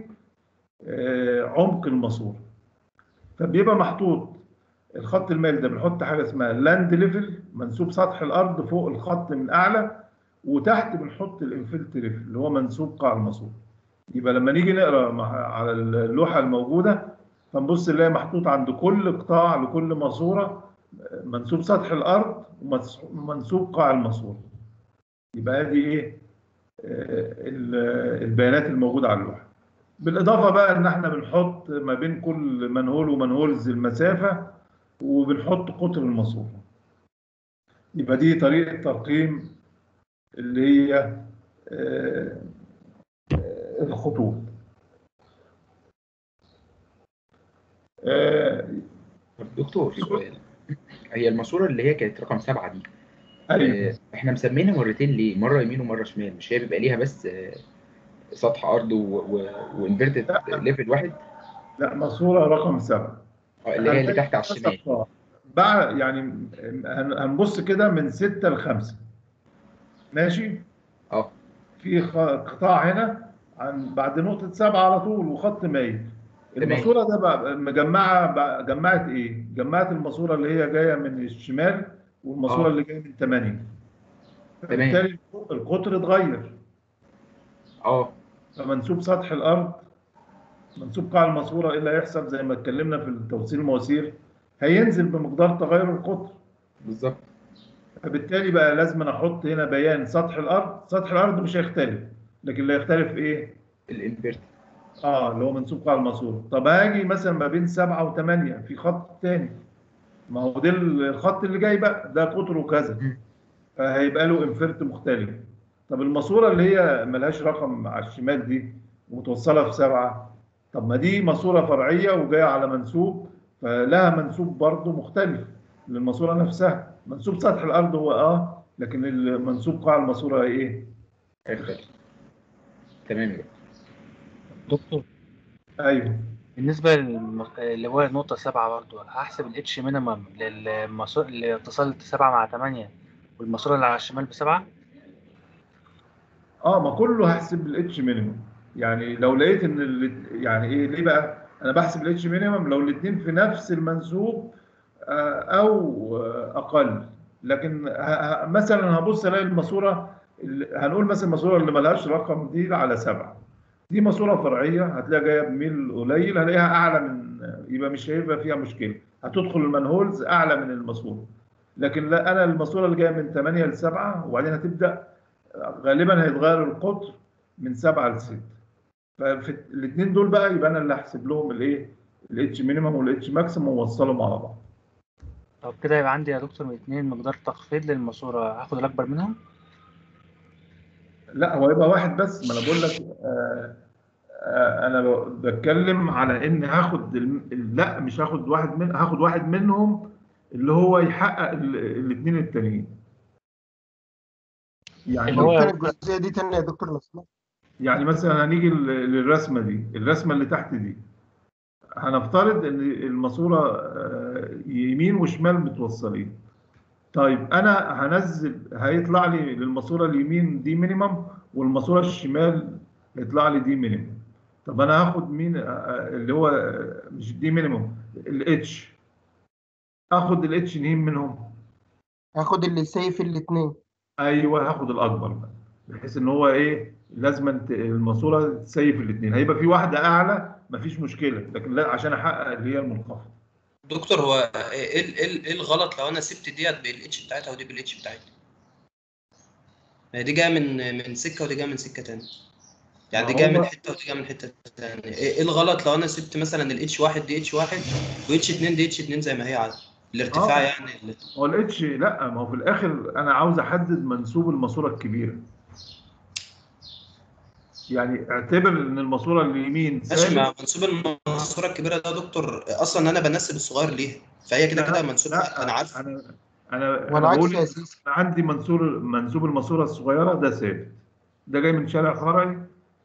عمق الماسورة. فبيبقى محطوط الخط المايل ده، بنحط حاجة اسمها لاند ليفل، منسوب سطح الأرض فوق الخط من أعلى، وتحت بنحط الانفلت ريفل اللي هو منسوب قاع الماسورة. يبقى لما نيجي نقرا على اللوحه الموجوده، فنبص نلاقي محطوط عند كل قطاع لكل ماسوره منسوب سطح الارض ومنسوب قاع الماسوره. يبقى ادي ايه البيانات الموجوده على اللوحه. بالاضافه بقى ان احنا بنحط ما بين كل منهول ومنهولز المسافه، وبنحط قطر الماسوره. يبقى دي طريقه ترقيم اللي هي الخطوط. طب دكتور سؤال، هي الماسورة اللي هي كانت رقم 7 دي، ايوه. احنا مسمينها مرتين ليه؟ مرة يمين ومرة شمال، مش هي بيبقى ليها بس سطح أرض وانفرتد ليفل واحد؟ لا، ماسورة رقم 7 اللي هي اللي هنلاقي تحت على للأسف الشمال. بعد يعني هنبص كده من 6 ل 5. ماشي. اه في قطاع هنا بعد نقطة 7 على طول وخط مايل. تمام. الماسورة ده بقى جمعت ايه؟ جمعت الماسورة اللي هي جاية من الشمال والماسورة اه اللي جاية من 8. تمام. فبالتالي القطر اتغير. اه فمنسوب سطح الأرض، منسوب قاع الماسورة، ايه اللي هيحصل زي ما اتكلمنا في توصيل المواسير؟ هينزل بمقدار تغير القطر. بالظبط. فبالتالي بقى لازم أنا احط هنا بيان سطح الارض. سطح الارض مش هيختلف، لكن اللي هيختلف ايه؟ الانفرت. اللي هو منسوب قاع الماسوره. طب هاجي مثلا ما بين 7 و8 في خط تاني، ما هو ده الخط اللي جاي بقى ده قطره كذا، فهيبقى له انفرت مختلف. طب الماسوره اللي هي ملهاش رقم على الشمال دي ومتوصله في 7، طب ما دي ماسوره فرعيه وجايه على منسوب، فلها منسوب برضه مختلف للماسوره نفسها. منسوب سطح الارض هو لكن المنسوب قاع الماسوره ايه؟ هيختلف. تمام يا دكتور. دكتور ايوه. بالنسبة اللي هو النقطة 7 برضه هحسب الاتش مينيمم للماسورة اللي اتصلت 7 مع 8 والماسورة اللي على الشمال ب7. ما كله هحسب الاتش مينيمم. يعني لو لقيت ان يعني ايه، ليه بقى انا بحسب الاتش مينيمم؟ لو الاثنين في نفس المنسوب او اقل. لكن مثلا هبص الاقي الماسوره هنقول مثلا الماسوره اللي ملهاش رقم دي على 7، دي ماسوره فرعيه هتلاقيها جايه بميل قليل، هلاقيها اعلى من، يبقى مش هيبقى فيها مشكله، هتدخل المنهولز اعلى من الماسوره. لكن لا، انا الماسوره اللي جايه من 8 ل 7 وبعدين هتبدا غالبا هيتغير القطر من 7 ل 6. ففي الاثنين دول بقى يبقى انا اللي هحسب لهم الايه، الاتش مينيمم والاتش ماكسيمم واوصلهم على بعض. طب كده يبقى عندي يا دكتور من 2 مقدار تخفيض للماسورة، هاخد الأكبر منهم؟ لا، هو يبقى واحد بس، ما انا بقول لك انا بتكلم على ان هاخد لا مش هاخد واحد هاخد واحد منهم اللي هو يحقق الاثنين التانيين. يعني اللي هو ممكن الجزئيه دي تاني يا دكتور لو سمحت؟ يعني مثلا هنيجي للرسمه دي، الرسمه اللي تحت دي، هنفترض ان الماسوره يمين وشمال متوصلين. طيب انا هنزل، هيطلع لي للماسوره اليمين دي مينيمم والماسوره الشمال يطلع لي دي مينيمم. طب انا هاخد مين اللي هو مش دي مينيمم، الاتش، اخد الاتش مين منهم؟ هاخد اللي يسيف الاثنين. ايوه، هاخد الاكبر بقى، بحيث ان هو ايه، لازم الماسوره تسيف الاثنين. هيبقى في واحده اعلى مفيش مشكله، لكن لا، عشان احقق اللي هي المنخفض. دكتور هو ايه الغلط لو انا سبت ديت بالاتش بتاعتها ودي بالاتش بتاعتها؟ ما هي دي جايه من سكه ودي جايه من سكه تانية، يعني ما دي جايه من هو حته ودي جايه من حته تانية. ايه الغلط لو انا سبت مثلا الاتش 1 دي اتش 1 واتش 2 دي اتش 2 زي ما هي عادي الارتفاع اه يعني هو الاتش، لا، ما هو في الاخر انا عاوز احدد منسوب الماسوره الكبيره. يعني اعتبر ان الماسوره اليمين ماشي. مع ثابت. منسوب الماسوره الكبيره ده يا دكتور اصلا انا بنسب الصغير ليها، فهي كده كده لا منسوبها انا لا، عارف. انا والعكس بقول يا إن سيسي. أنا عندي منسوب الماسوره الصغيره ده ثابت، ده جاي من شارع فرعي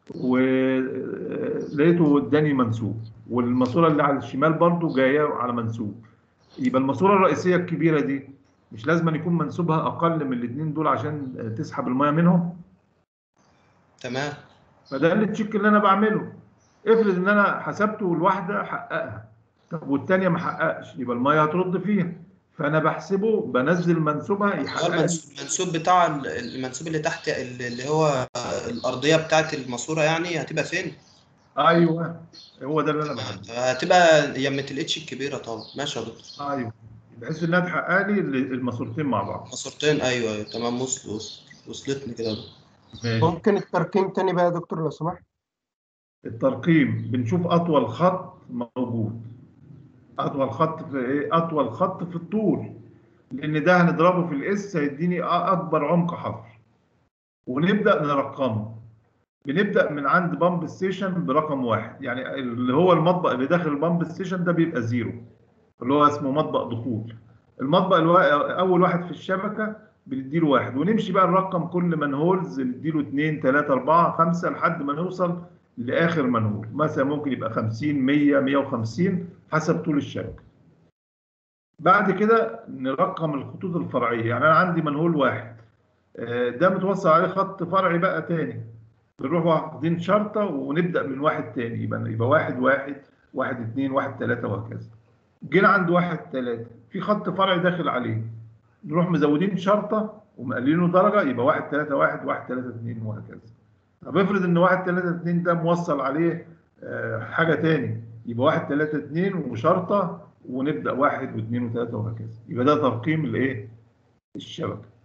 ولقيته اداني منسوب، والماسوره اللي على الشمال برضو جايه على منسوب. يبقى الماسوره الرئيسيه الكبيره دي مش لازم أن يكون منسوبها اقل من الاثنين دول عشان تسحب الميه منهم. تمام. فده التشيك اللي انا بعمله. افرض ان انا حسبته والواحده حققها، طب والثانيه ما حققش، يبقى الميه هترد فيها. فانا بحسبه، بنزل منسوبها هو يحقق لي. المنسوب بتاع المنسوب اللي تحت اللي هو الارضيه بتاعت الماسوره يعني هتبقى فين؟ ايوه، هو ده اللي انا تمام. بحدده. هتبقى يمة الاتش الكبيره طبعا. ماشي يا دكتور. ايوه، بحيث انها تحقق لي الماسورتين مع بعض. ماسورتين، ايوه ايوه تمام. وصلتني كده يا دكتور. ماشي. ممكن الترقيم تاني بقى يا دكتور لو سمحت؟ الترقيم بنشوف اطول خط موجود. اطول خط في ايه؟ اطول خط في الطول، لان ده هنضربه في الاس هيديني اكبر عمق حفر، ونبدا نرقمه. بنبدا من عند بامب ستيشن برقم 1، يعني اللي هو المطبق اللي داخل البامب ستيشن ده بيبقى 0، اللي هو اسمه مطبق دخول. المطبق اول واحد في الشبكه بنديله 1، ونمشي بقى نرقم كل منهولز، نديله 2 3 4 5 لحد ما نوصل لاخر منهول. مثلا ممكن يبقى 50 100 150 حسب طول الشبكه. بعد كده نرقم الخطوط الفرعيه. يعني انا عندي منهول واحد، ده متوصل عليه خط فرعي بقى تاني، بنروح واخدين شرطه ونبدا من واحد تاني، يبقى واحد واحد، واحد اتنين، واحد تلاته، وهكذا. جينا عند واحد تلاته في خط فرعي داخل عليه، نروح مزودين شرطه ومقللينه درجه، يبقى واحد تلاته واحد، واحد تلاته اتنين، وهكذا. طب افرض ان واحد تلاته اتنين ده موصل عليه حاجه تاني، يبقى واحد تلاته اتنين وشرطه ونبدا واحد واثنين وثلاثه وهكذا. يبقى ده ترقيم الايه؟ الشبكه.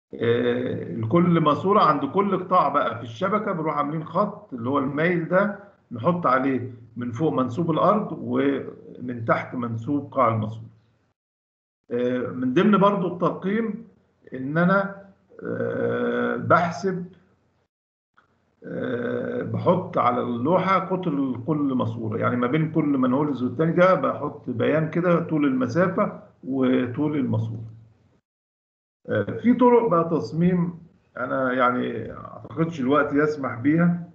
لكل ماسوره عند كل قطاع بقى في الشبكه بنروح عاملين خط اللي هو المايل ده، نحط عليه من فوق منسوب الارض ومن تحت منسوب قاع الماسوره. من ضمن برضو الترقيم ان انا بحسب، بحط على اللوحه قطر كل ماسوره، يعني ما بين كل منهولز والتاني ده بحط بيان كده طول المسافه وطول الماسوره. في طرق بقى تصميم انا يعني اعتقدش الوقت يسمح بيها،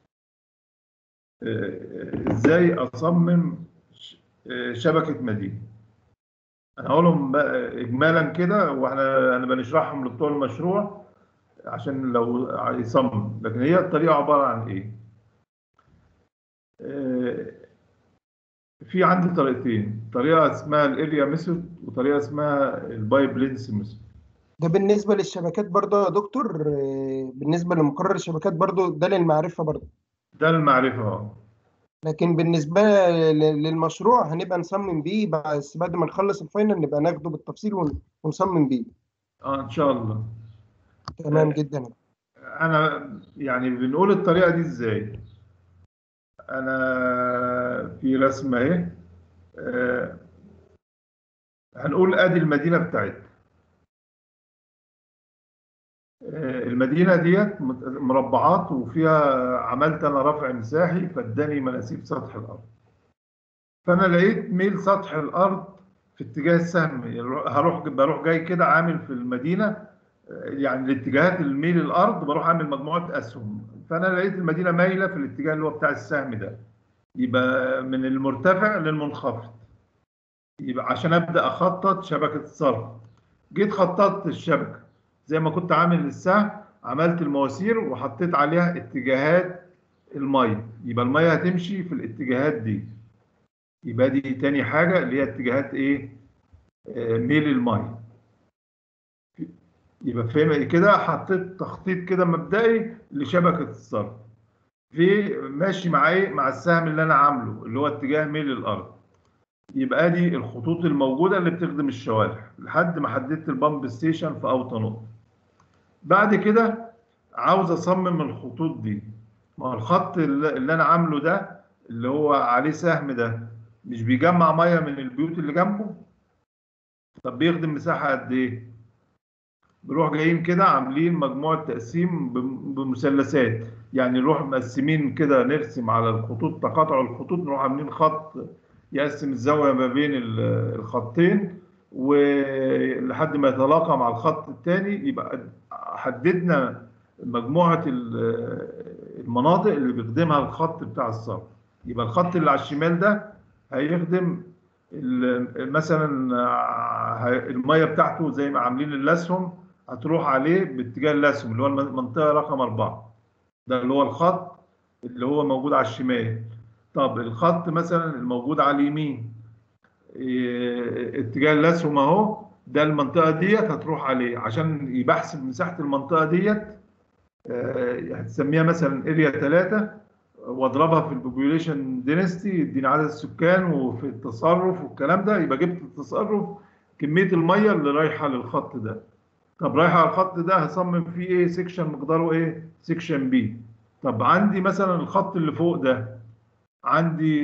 ازاي اصمم شبكه مدينه. انا هقولهم بقى اجمالا كده، انا بنشرحهم لبتوع المشروع عشان لو يصمم، لكن هي الطريقه عباره عن ايه؟ في عندي طريقتين، طريقه اسمها الاريا ميثود وطريقه اسمها البايب لينس ميثود. ده بالنسبة للشبكات برضه يا دكتور، بالنسبة لمقرر الشبكات برضه ده للمعرفة برضه. ده المعرفه. لكن بالنسبة للمشروع هنبقى نصمم بيه بس بعد ما نخلص الفاينل نبقى ناخده بالتفصيل ونصمم بيه. ان شاء الله. تمام جدا. انا يعني بنقول الطريقه دي ازاي. انا في رسمه اهي، هنقول ادي المدينه بتاعتنا. المدينه ديت مربعات وفيها، عملت انا رفع مساحي فاداني مناسيب سطح الارض. فانا لقيت ميل سطح الارض في اتجاه السهم، بروح جاي كده عامل في المدينه، يعني الاتجاهات الميل الارض بروح اعمل مجموعه اسهم. فانا لقيت المدينه مايله في الاتجاه اللي هو بتاع السهم ده، يبقى من المرتفع للمنخفض. يبقى عشان ابدا اخطط شبكه الصرف، جيت خططت الشبكه زي ما كنت عامل السهم، عملت المواسير وحطيت عليها اتجاهات الميه، يبقى الميه هتمشي في الاتجاهات دي. يبقى دي تاني حاجه اللي هي اتجاهات ايه؟ ميل الميه. يبقى فاهم كده، حطيت تخطيط كده مبدئي لشبكه الصرف في ماشي مع ايه؟ مع السهم اللي انا عامله اللي هو اتجاه ميل الارض. يبقى دي الخطوط الموجوده اللي بتخدم الشوارع لحد ما حددت البامب ستيشن في اوطى نقطه. بعد كده عاوز اصمم الخطوط دي. ما هو الخط اللي انا عامله ده اللي هو عليه سهم ده مش بيجمع ميه من البيوت اللي جنبه؟ طب بيخدم مساحه قد ايه؟ بنروح جايين كده عاملين مجموعه تقسيم بمثلثات، يعني نروح مقسمين كده، نرسم على الخطوط تقاطع الخطوط، نروح عاملين خط يقسم الزاويه ما بين الخطين ولحد ما يتلاقى مع الخط الثاني. يبقى حددنا مجموعه المناطق اللي بيخدمها الخط بتاع الصرف. يبقى الخط اللي على الشمال ده هيخدم مثلا الميه بتاعته زي ما عاملين الاسهم هتروح عليه باتجاه الاسهم اللي هو المنطقه رقم 4، ده اللي هو الخط اللي هو موجود على الشمال. طب الخط مثلا الموجود على اليمين، اتجاه الاسهم اهو، ده المنطقه ديت هتروح عليه عشان يبقى احسب مساحه المنطقه ديت. هتسميها مثلا اريا 3 واضربها في البوبوليشن دينستي يديني عدد السكان وفي التصرف والكلام ده، يبقى جبت التصرف كميه الميه اللي رايحه للخط ده. طب رايحه على الخط ده هصمم فيه ايه؟ سيكشن مقداره ايه؟ سيكشن بي. طب عندي مثلا الخط اللي فوق ده عندي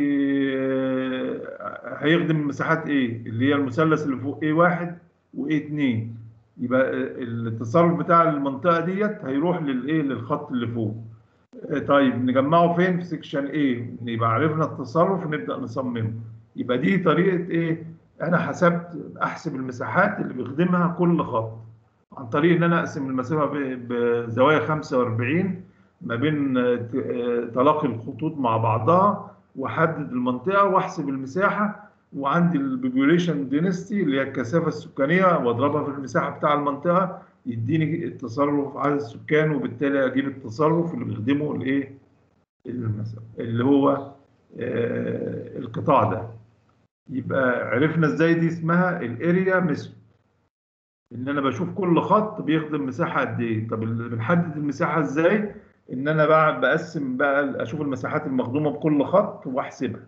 هيخدم مساحات ايه؟ اللي هي المثلث اللي فوق A1 وA2. يبقى التصرف بتاع المنطقه ديت هيروح للايه؟ للخط اللي فوق. طيب نجمعه فين؟ في سيكشن A. يبقى عرفنا التصرف ونبدا نصممه. يبقى دي طريقه ايه؟ انا احسب المساحات اللي بيخدمها كل خط عن طريق ان انا اقسم المسافه بزوايا 45 ما بين تلاقي الخطوط مع بعضها، واحدد المنطقه واحسب المساحه، وعندي البوبوليشن دينستي اللي هي الكثافه السكانيه واضربها في المساحه بتاع المنطقه يديني التصرف عدد السكان، وبالتالي اجيب التصرف اللي بيخدمه الايه؟ اللي هو القطاع ده. يبقى عرفنا ازاي دي اسمها الاريا ميثود، ان انا بشوف كل خط بيخدم مساحه قد ايه. طب بنحدد المساحه ازاي؟ ان انا بقسم بقى اشوف المساحات المخدومه بكل خط واحسبها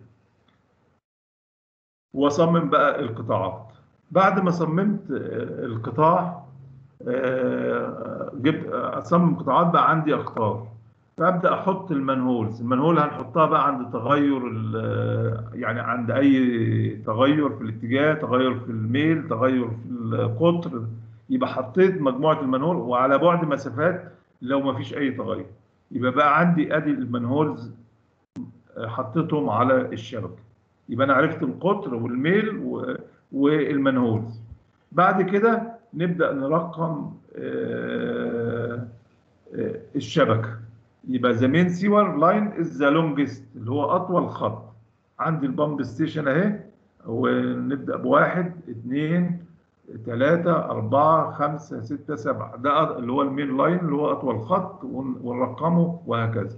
واصمم بقى القطاعات. بعد ما صممت القطاع اصمم قطاعات بقى عندي اقطار، فابدا احط المنهول هنحطها بقى عند تغير يعني عند اي تغير في الاتجاه، تغير في الميل، تغير في القطر، يبقى حطيت مجموعه المنهول وعلى بعد مسافات لو ما فيش اي تغير، يبقى بقى عندي ادي المنهولز حطيتهم على الشبكه، يبقى انا عرفت القطر والميل والمنهولز. بعد كده نبدا نرقم الشبكه، يبقى ذا مين سيور لاين از ذا لونجست، اللي هو اطول خط. عندي البامب ستيشن اهي، ونبدا بواحد اثنين ثلاثة أربعة خمسة ستة سبعة، ده اللي هو المين لاين اللي هو أطول خط، ونرقمه وهكذا.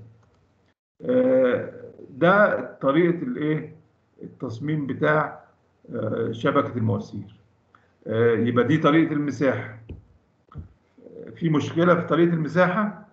ده طريقة الإيه؟ التصميم بتاع شبكة المواسير. يبقى دي طريقة المساحة. في مشكلة في طريقة المساحة؟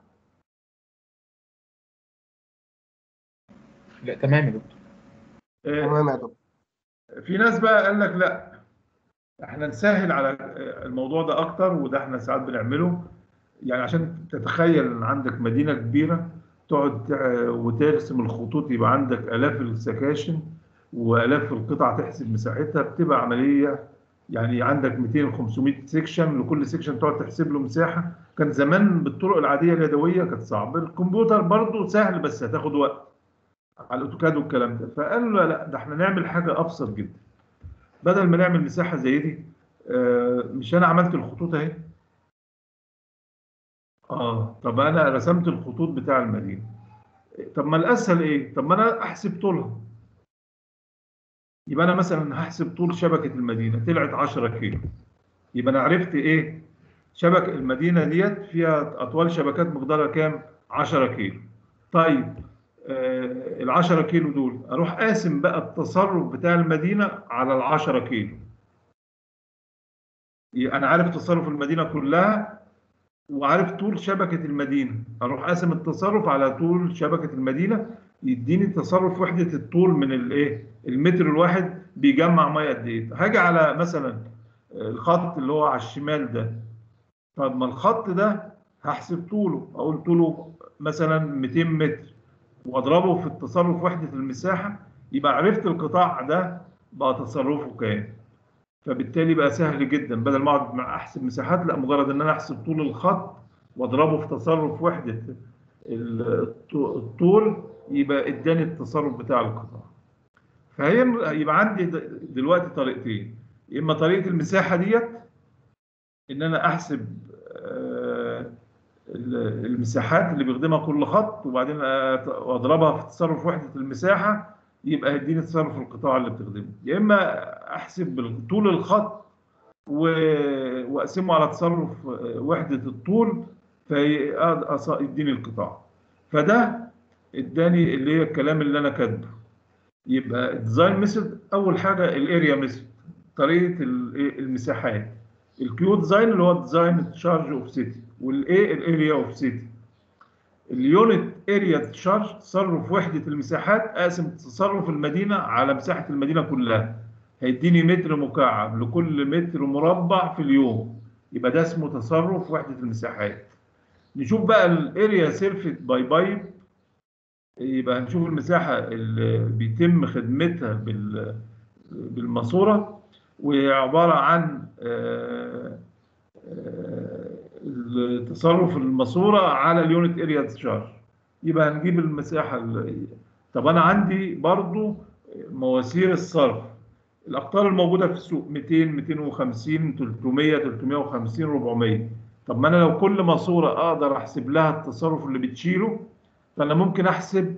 لا تمام يا دكتور. تمام يا دكتور. في ناس بقى قال لك لا، احنا نسهل على الموضوع ده اكتر، وده احنا ساعات بنعمله. يعني عشان تتخيل ان عندك مدينة كبيرة تقعد وترسم الخطوط، يبقى عندك آلاف السكاشن وآلاف القطع تحسب مساحتها، بتبقى عملية يعني عندك 200 500 سيكشن، لكل سيكشن تقعد تحسب له مساحة. كان زمان بالطرق العادية اليدوية كانت صعبة، الكمبيوتر برضه سهل بس هتاخد وقت على الاوتوكاد والكلام ده. فقالوا لا، ده احنا نعمل حاجة أبسط جدا، بدل ما نعمل مساحة زي دي. مش أنا عملت الخطوط أهي؟ طب أنا رسمت الخطوط بتاع المدينة، طب ما الأسهل إيه؟ طب ما أنا أحسب طولها. يبقى أنا مثلا هحسب طول شبكة المدينة، طلعت 10 كيلو، يبقى أنا عرفت إيه؟ شبكة المدينة ديت فيها أطوال شبكات مقدارها كام؟ 10 كيلو. طيب ال 10 كيلو دول أروح قاسم بقى التصرف بتاع المدينة على ال 10 كيلو. أنا عارف تصرف المدينة كلها وعارف طول شبكة المدينة، أروح قاسم التصرف على طول شبكة المدينة، يديني تصرف وحدة الطول من الإيه؟ المتر الواحد بيجمع مية قد إيه. هاجي على مثلا الخط اللي هو على الشمال ده، طب ما الخط ده هحسب طوله، أقول طوله مثلا 200 متر وأضربه في التصرف وحدة المساحة، يبقى عرفت القطاع ده بقى تصرفه كام. فبالتالي بقى سهل جدا، بدل ما اقعد احسب مساحات، لا مجرد ان انا احسب طول الخط واضربه في تصرف وحده الطول، يبقى اداني التصرف بتاع القطاع. فهي يبقى عندي دلوقتي طريقتين، اما طريقه المساحه ديت ان انا احسب المساحات اللي بيخدمها كل خط، وبعدين اضربها في تصرف وحده المساحه، يبقى يديني تصرف القطاع اللي بتخدمه. يا اما احسب طول الخط واقسمه على تصرف وحده الطول فيديني القطاع. فده اداني اللي هي الكلام اللي انا كاتبه. يبقى الديزاين ميثود اول حاجه الاريا ميثود، طريقه المساحات. الكيو ديزاين اللي هو ديزاين تشارج اوف سيتي، والايه الاريا اوف سيتي. اليونت اريا تشارج تصرف وحده المساحات، اقسم تصرف المدينه على مساحه المدينه كلها، هيديني متر مكعب لكل متر مربع في اليوم، يبقى ده اسمه تصرف وحده المساحات. نشوف بقى الاريا سيرفيت باي بايب، يبقى هنشوف المساحه اللي بيتم خدمتها بالماسوره، وهي عباره عن تصرف الماسوره على اليونت اريا تشارج. يبقى هنجيب المساحه طب انا عندي برضو مواسير الصرف، الاقطار الموجوده في السوق 200 250 300 350 400. طب ما انا لو كل ماسوره اقدر احسب لها التصرف اللي بتشيله، فانا ممكن احسب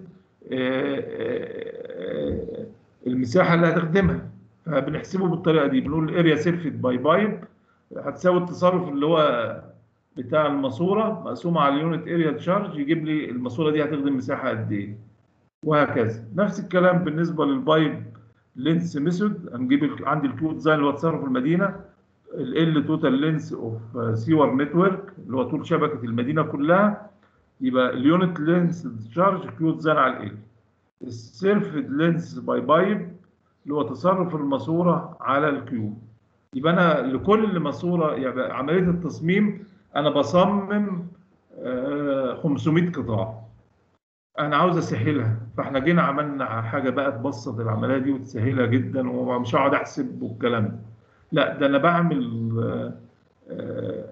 المساحه اللي هتخدمها. فبنحسبه بالطريقه دي، بنقول الاريا سيرفيت باي بايب هتساوي التصرف اللي هو بتاع الماسوره مقسوم على اليونت اريا تشارج، يجيب لي الماسوره دي هتخدم مساحه قد ايه، وهكذا. نفس الكلام بالنسبه للبايب لينس ميثود، هنجيب عندي الكيو ديزاين اللي هو تصرف المدينه، ال توتال لينس اوف سيور نتورك اللي هو طول شبكه المدينه كلها، يبقى اليونت لينس تشارج كيو ديزاين على ال. السيرفد لينس باي بايب اللي هو تصرف الماسوره على الكيو، يبقى انا لكل ماسوره، يعني عمليه التصميم انا بصمم 500 قطاع، انا عاوز اسهلها، فاحنا جينا عملنا حاجه بقى تبسط العمليه دي وتسهلها جدا، ومش هقعد احسب والكلام ده. لا، ده انا بعمل آه،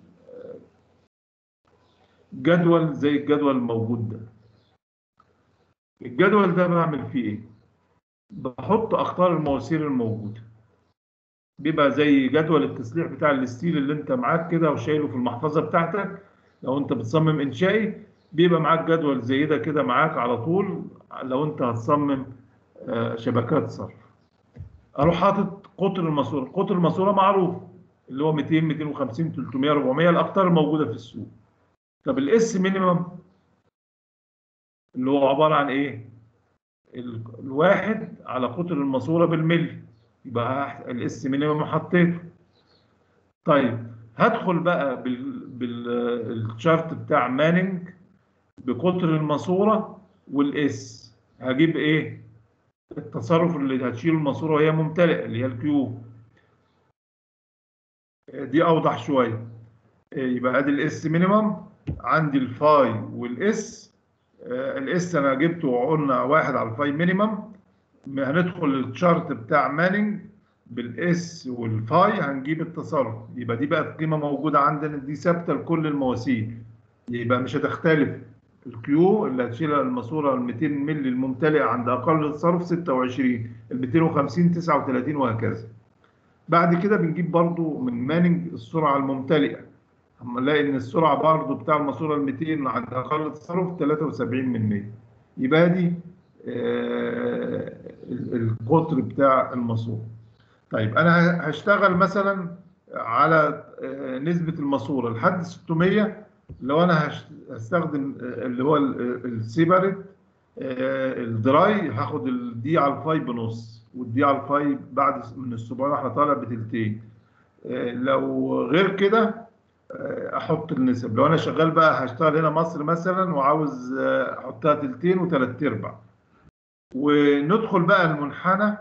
جدول زي الجدول الموجود ده. الجدول ده بعمل فيه ايه؟ بحط اخطار المواسير الموجوده، بيبقى زي جدول التسليح بتاع الستيل اللي انت معاك كده وشايله في المحفظه بتاعتك. لو انت بتصمم انشائي بيبقى معاك جدول زي ده كده معاك على طول. لو انت هتصمم شبكات صرف، اروح حاطط قطر الماسوره. قطر الماسوره معروف اللي هو 200 250 300 400 الاقطار الموجوده في السوق. طب الاس مينيمم اللي هو عباره عن ايه؟ الواحد على قطر الماسوره بالملي، يبقى الاس مينيمم حطيته. طيب هدخل بقى بالشارت بتاع مانينج بقطر الماسوره والاس، هجيب ايه؟ التصرف اللي هتشيل الماسوره وهي ممتلئه اللي هي الكيو. دي اوضح شويه. يبقى ادي الاس مينيمم، عندي الفاي والاس. الاس انا جبته وقلنا واحد على الفاي مينيمم. هندخل الشارت بتاع مانينج بالاس والفاي هنجيب التصرف. يبقى دي بقت قيمه موجوده عندنا، دي ثابته لكل المواسير، يبقى مش هتختلف. الكيو اللي هتشيلها الماسوره ال 200 مللي الممتلئه عند اقل التصرف 26، ال 250 39 وهكذا. بعد كده بنجيب برضو من مانينج السرعه الممتلئه، اما نلاقي ان السرعه برضو بتاع الماسوره ال 200 عند اقل التصرف 73%. يبقى دي القطر بتاع الماسوره. طيب انا هشتغل مثلا على نسبه الماسوره لحد 600. لو انا هستخدم اللي هو السيبريت الدراي، هاخد الدي على الفاي بنص، والدي على الفاي بعد من ال 700 احنا طالع بتلتين. لو غير كده احط النسب. لو انا شغال بقى هشتغل هنا مصر مثلا وعاوز احطها تلتين وتلات ارباع. وندخل بقى المنحنى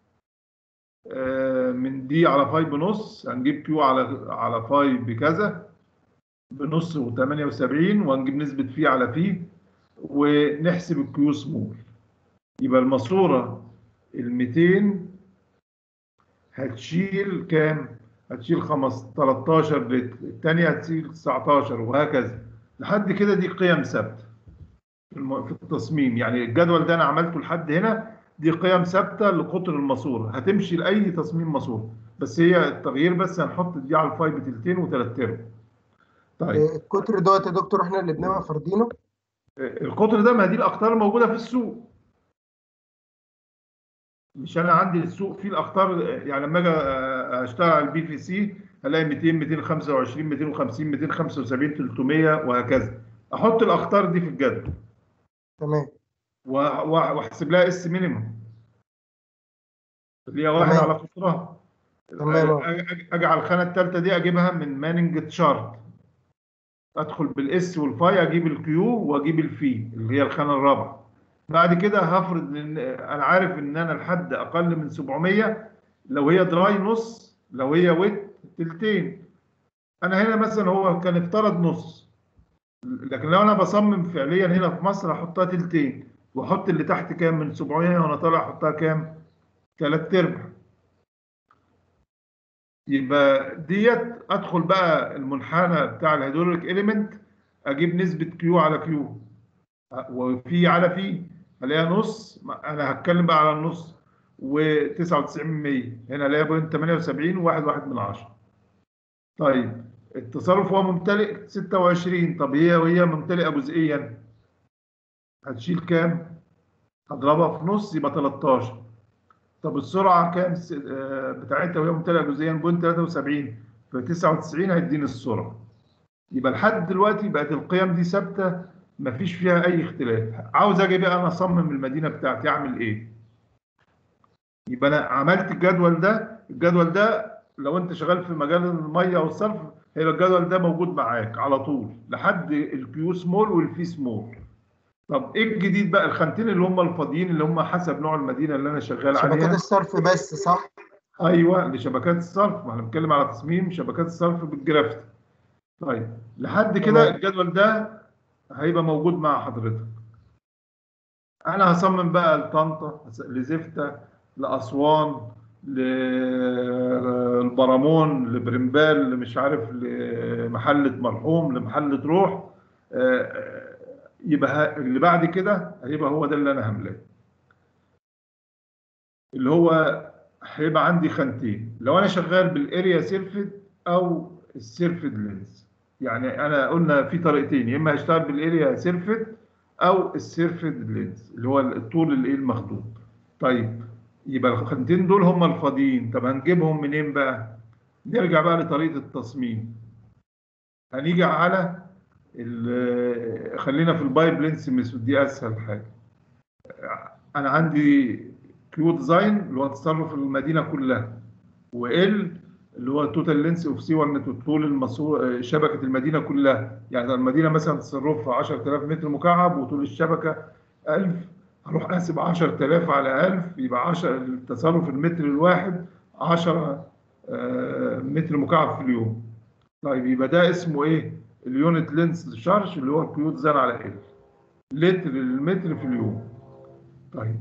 من دي على فاي بنص، هنجيب كيو على فاي بكذا بنص و78، وهنجيب نسبة في على في ونحسب الكيو سمول. يبقى الماسورة ال 200 هتشيل كام؟ هتشيل 13 لتر، الثانية هتشيل 19 وهكذا لحد كده. دي قيم ثابتة في التصميم، يعني الجدول ده أنا عملته لحد هنا، دي قيم ثابتة لقطر الماسورة هتمشي لأي تصميم ماسورة، بس هي التغيير بس هنحط دي على الفاي بتلتين وتلات ارباع. طيب القطر دوت يا دكتور احنا اللي بنبقى فارضينه؟ القطر ده ما دي الأقطار الموجودة في السوق، مش انا عندي السوق فيه الاخطار. يعني لما اجي اشتغل على البي في سي هلاقي 200 225 250 275 300 وهكذا. احط الاخطار دي في الجدول تمام واحسب لها اس مينيمم اللي هي واحد تمام على قطرها. تمام. اجي على الخانه الثالثه دي اجيبها من مانينج تشارت، ادخل بالاس والفاي اجيب الكيو واجيب الفي اللي هي الخانه الرابعه. بعد كده هفرض ان انا عارف ان انا لحد اقل من 700 لو هي دراي نص، لو هي ويت تلتين. انا هنا مثلا هو كان افترض نص، لكن لو انا بصمم فعليا هنا في مصر احطها تلتين، واحط اللي تحت كام من 700 وانا طالع احطها كام؟ تلات ارباع. يبقى ديت ادخل بقى المنحنى بتاع الهيدروليك اليمنت، اجيب نسبه كيو على كيو وفي على في، الاقيها نص. انا هتكلم بقى على النص و99 هنا الاقيها بوينت 78 و1 من 10. طيب التصرف هو ممتلئ 26، طب وهي ممتلئه جزئيا هتشيل كام؟ هضربها في نص يبقى 13. طب السرعه كام بتاعتها وهي ممتلئه جزئيا؟ بوينت 73، ف 99 هيديني السرعه. يبقى لحد دلوقتي بقت القيم دي ثابته مفيش فيها اي اختلاف. عاوز اجي بقى انا اصمم المدينه بتاعتي اعمل ايه؟ يبقى انا عملت الجدول ده. الجدول ده لو انت شغال في مجال الميه والصرف هيبقى الجدول ده موجود معاك على طول لحد الكيو سمول والفي سمول. طب ايه الجديد بقى؟ الخانتين اللي هم الفاضيين اللي هم حسب نوع المدينه اللي انا شغال شبكات عليها. الصرف بس صح؟ ايوه لشبكات الصرف، ما احنا بنتكلم على تصميم شبكات الصرف بالجرافيتي. طيب لحد كده تمام. الجدول ده هيبقى موجود مع حضرتك. انا هصمم بقى لطنطا، لزفتة، لاسوان، للبرامون، لبرمبال، مش عارف، لمحله مرحوم، لمحله روح. يبقى اللي بعد كده هيبقى هو ده اللي انا هملاه، اللي هو هيبقى عندي خانتين لو انا شغال بالاريا سيرفد او السيرفد لينز. يعني انا قلنا في طريقتين، يا اما هشتغل بالاريا سيرفد او السيرفد لينز اللي هو الطول الايه المخدود. طيب يبقى الخانتين دول هم الفاضيين، طب هنجيبهم منين بقى؟ نرجع بقى لطريقة التصميم. هنيجي على خلينا في البايب لينس ميثود، دي اسهل حاجة. انا عندي كيو ديزاين اللي هو تصرف المدينه كلها، وال اللي هو التوتال لينس اوف سي 1 طول شبكه المدينه كلها. يعني المدينه مثلا تصرفها 10000 متر مكعب وطول الشبكه 1000، هروح اقسم 10000 على 1000 يبقى 10 التصرف المتر الواحد 10 متر مكعب في اليوم. طيب يبقى ده اسمه ايه؟ اليونت لينس شارج اللي هو الكيو ديزاين على ال لتر المتر في اليوم. طيب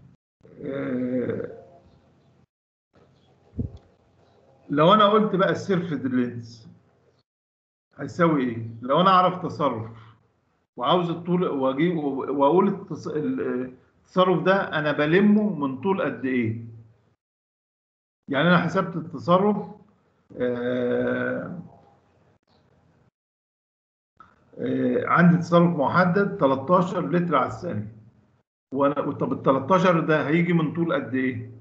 لو انا قلت بقى السيرفد لينز هيساوي ايه؟ لو انا اعرف تصرف وعاوز الطول واجي واقول التصرف ده انا بلمه من طول قد ايه؟ يعني انا حسبت التصرف عندي تصرف محدد 13 لتر على الثانية. طب ال 13 ده هيجي من طول قد ايه؟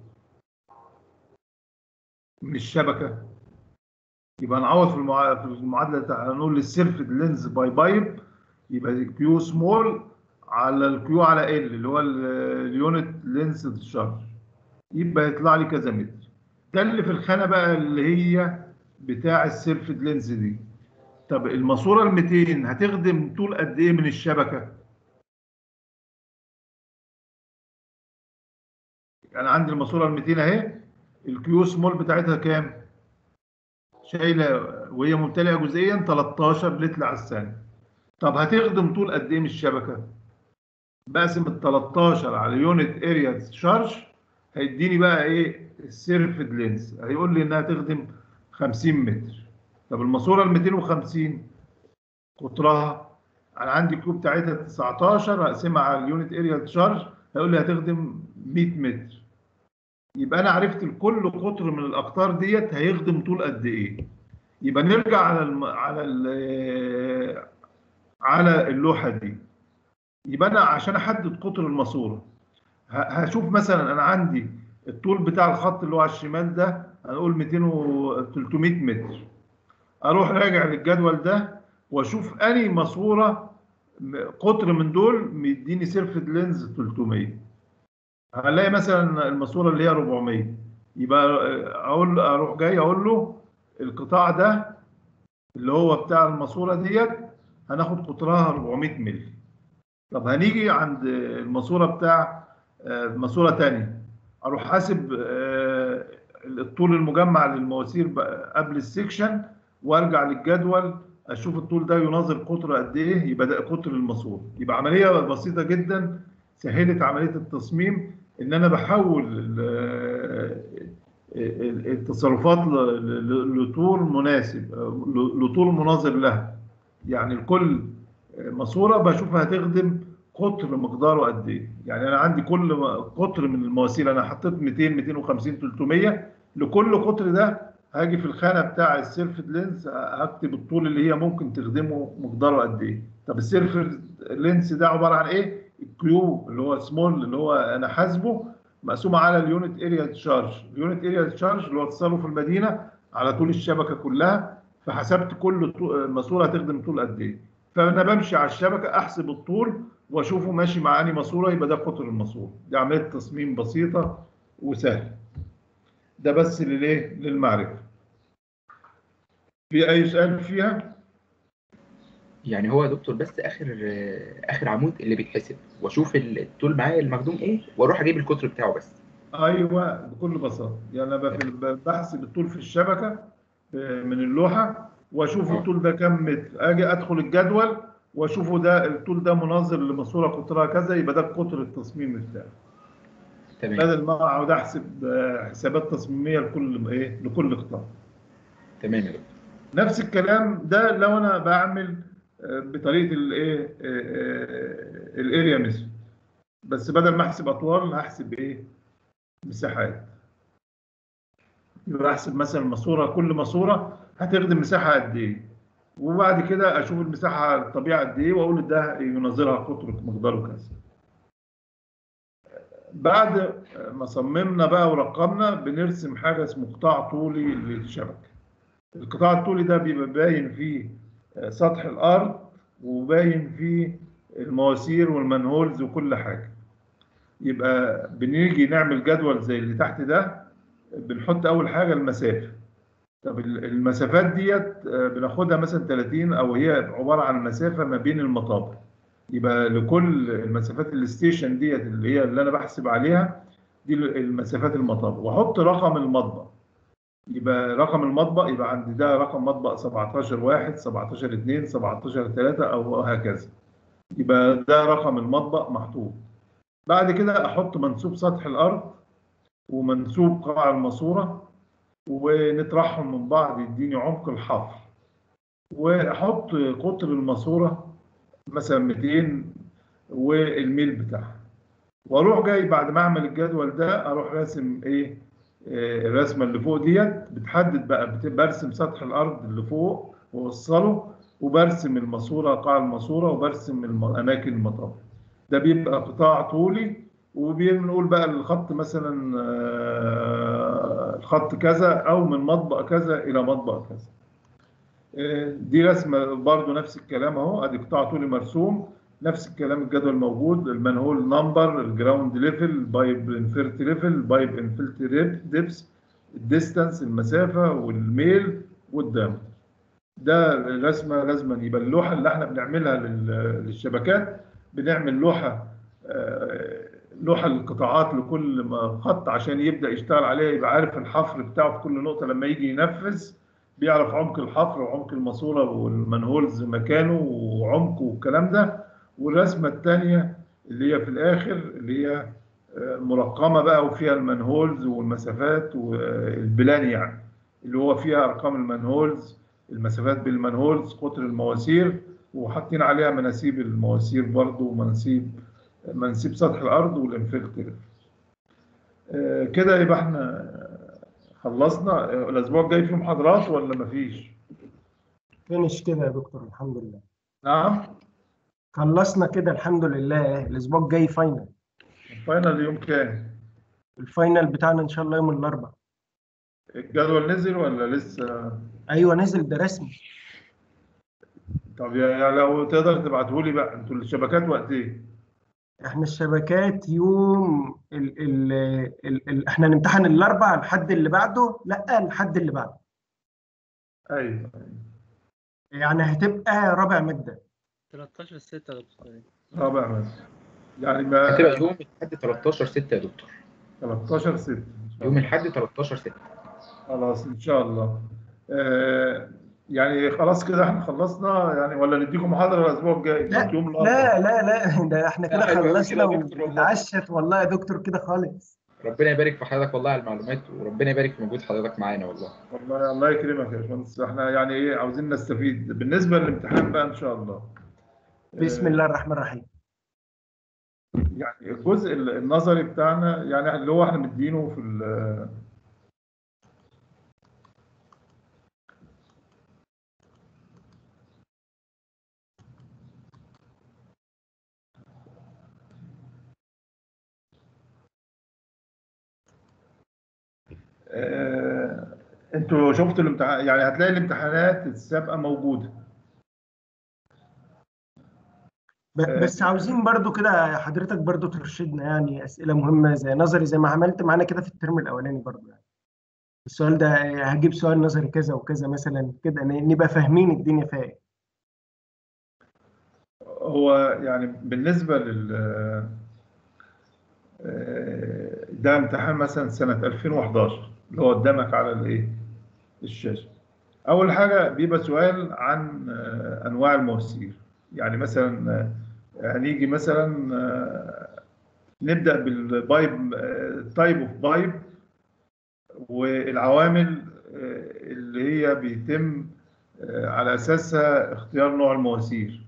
من الشبكة. يبقى نعوض في المعادلة نقول السيرفد لينز باي بايب يبقى كيو سمول على الكيو على ال اللي هو اليونت لينس تشارج، يبقى يطلع لي كذا متر. ده اللي في الخانه بقى اللي هي بتاع السيرفد لينز دي. طب الماسوره ال 200 هتخدم طول قد ايه من الشبكه؟ يعني عندي الماسوره ال 200 اهي، الكيو سمول بتاعتها كام؟ شايله وهي ممتلئه جزئيا 13 لتر على الثانيه. طب هتخدم طول قد ايه من الشبكه؟ بقسم ال 13 على يونت اريا تشارج هيديني بقى ايه السيرفد لينز، هيقول لي انها تخدم 50 متر. طب الماسوره ال 250 قطرها انا عندي الكيوب بتاعتها 19 هقسمها على اليونت اريا تشارج هيقول لي هتخدم 100 متر. يبقى انا عرفت كل قطر من الاقطار ديت هيخدم طول قد ايه. يبقى نرجع على اللوحه دي. يبقى انا عشان احدد قطر الماسوره هشوف مثلا انا عندي الطول بتاع الخط اللي هو على الشمال ده هنقول 200 و 300 متر. اروح راجع للجدول ده واشوف انهي ماسوره قطر من دول مديني سيرفد لينز 300. هلاقي مثلا الماسوره اللي هي 400، يبقى اروح جاي اقول له القطاع ده اللي هو بتاع الماسوره ديت هناخد قطرها 400 مللي. طب هنيجي عند الماسوره بتاع ماسوره ثانيه اروح حاسب الطول المجمع للمواسير قبل السكشن وارجع للجدول اشوف الطول ده يناظر قطر قد ايه، يبقى ده قطر الماسوره. يبقى عمليه بسيطه جدا سهلت عمليه التصميم ان انا بحول التصرفات لطول مناسب لطول مناظر لها. يعني الكل ماسوره بشوفها هتخدم قطر مقداره قد ايه. يعني انا عندي كل قطر من المواسير انا حطيت 200 250 300 لكل قطر ده هاجي في الخانه بتاع السيرفد لينز هكتب الطول اللي هي ممكن تخدمه مقداره قد ايه. طب السيرفد لينز ده عباره عن ايه؟ الكيو اللي هو سمول اللي هو انا حاسبه مقسومه على اليونت اريا تشارج. اليونت اريا تشارج اللي هو تصرف المدينه على طول الشبكه كلها، فحسبت كل ماسوره هتخدم طول قد ايه. فانا بمشي على الشبكه احسب الطول واشوفه ماشي مع انهي ماسوره يبقى ده قطر الماسوره. دي عمليه تصميم بسيطه وسهله. ده بس للايه؟ للمعرفه. في اي سؤال فيها؟ يعني هو يا دكتور بس اخر عمود اللي بيتحسب واشوف الطول معايا المخدوم ايه واروح اجيب القطر بتاعه بس. ايوه بكل بساطه. يعني انا بحسب الطول في الشبكه من اللوحه، واشوف الطول ده كام متر، اجي ادخل الجدول واشوفه ده الطول ده مناظر لماسوره قطرها كذا، يبقى ده قطر التصميم بتاعي. تمام. بدل ما اقعد احسب حسابات تصميميه لكل لكل قطاع. تمام يا دكتور. نفس الكلام ده لو انا بعمل بطريقه الايه الاريا ميثود، بس بدل ما احسب اطوال هحسب ايه مساحات. يبقى احسب مثلا ماسوره، كل ماسوره هتخدم مساحه قد ايه، وبعد كده اشوف المساحه الطبيعه قد ايه واقول ده يناظرها قطر مقداره كذا. بعد ما صممنا بقى ورقمنا بنرسم حاجه اسمه قطاع طولي للشبكه. القطاع الطولي ده بيبقى باين فيه سطح الارض، وباين فيه المواسير والمنهولز وكل حاجه. يبقى بنيجي نعمل جدول زي اللي تحت ده، بنحط اول حاجه المسافه. طب المسافات ديت بناخدها مثلا 30، او هي عباره عن مسافه ما بين المطابق. يبقى لكل المسافات الستيشن ديت اللي هي اللي انا بحسب عليها دي المسافات المطابق، واحط رقم المطبق. يبقى رقم المطبق يبقى عندي ده رقم مطبق 17 1 17 2 17 3 او هكذا. يبقى ده رقم المطبق محطوط. بعد كده احط منسوب سطح الارض ومنسوب قاع الماسوره، ونطرحهم من بعض يديني عمق الحفر. واحط قطر الماسوره مثلا 200 والميل بتاعها، واروح جاي بعد ما اعمل الجدول ده اروح راسم ايه الرسمه اللي فوق ديت بتحدد بقى، برسم سطح الارض اللي فوق واوصله، وبرسم الماسوره قاع الماسوره، وبرسم اماكن المطب. ده بيبقى قطاع طولي. وبنقول بقى الخط مثلا الخط كذا، او من مطبق كذا الى مطبق كذا. دي رسمه برضو نفس الكلام اهو، ادي قطاع طولي مرسوم. نفس الكلام الجدول موجود، المنهول نمبر، الجراوند ليفل، بايب انفيرت ليفل، بايب انفيرت ديبس، الديستانس المسافه، والميل والدايمتر. ده رسمه لازما يبقى اللوحه اللي احنا بنعملها للشبكات، بنعمل لوحه للقطاعات لكل خط عشان يبدا يشتغل عليها، يبقى عارف الحفر بتاعه في كل نقطه لما يجي ينفذ، بيعرف عمق الحفر وعمق الماسوره والمنهولز مكانه وعمقه والكلام ده. والرسمه الثانيه اللي هي في الاخر اللي هي مرقمه بقى وفيها المنهولز والمسافات والبلان، يعني اللي هو فيها ارقام المنهولز، المسافات بالمنهولز، قطر المواسير، وحاطين عليها مناسيب المواسير برضو، منسيب سطح الارض والانفلتر. كده يبقى احنا خلصنا. الاسبوع الجاي فيه محاضرات ولا مفيش؟ فينش كده يا دكتور الحمد لله. نعم. خلصنا كده الحمد لله. الاسبوع الجاي فاينل. الفاينل يوم كام؟ الفاينل بتاعنا ان شاء الله يوم الاربعاء. الجدول نزل ولا لسه؟ ايوه نزل، ده رسمي. طب يعني لو تقدر تبعته لي بقى، انتوا الشبكات وقت ايه؟ احنا الشبكات يوم احنا هنمتحن الاربعاء، الحد اللي بعده لا الحد اللي بعده. ايوه. يعني هتبقى رابع ماده. 13/6 يا دكتور. رابع بس يعني هتبقى ما يوم الحد 13/6 يا دكتور. 13/6 يوم الحد 13/6. خلاص ان شاء الله. يعني خلاص كده احنا خلصنا يعني، ولا نديكم محاضرة الاسبوع الجاي؟ لا يوم لا الاربعاء. لا لا، ده احنا كده حلو قوي كده خلصنا يا دكتور والله. واتعشت والله يا دكتور كده خالص. ربنا يبارك في حضرتك والله على المعلومات، وربنا يبارك في مجهود حضرتك معانا والله. والله الله يكرمك يا باشمهندس، احنا يعني ايه عاوزين نستفيد. بالنسبة للامتحان بقى ان شاء الله بسم الله الرحمن الرحيم. يعني الجزء النظري بتاعنا يعني اللي هو احنا مدينه في انتوا شفتوا الامتحان، يعني هتلاقي الامتحانات السابقة موجودة. بس عاوزين برضو كده حضرتك برضو ترشدنا، يعني اسئله مهمه زي نظري زي ما عملت معانا كده في الترم الاولاني برضو. يعني السؤال ده هجيب سؤال نظري كذا وكذا مثلا كده، نبقى فاهمين الدنيا فيها ايه. هو يعني بالنسبة ده ده امتحان مثلا سنة 2011 اللي هو قدامك على الايه الشاشة. أول حاجة بيبقى سؤال عن أنواع المواسير. يعني مثلا هنيجي مثلا نبدأ بالبايب، تايب اوف بايب، والعوامل اللي هي بيتم على أساسها اختيار نوع المواسير.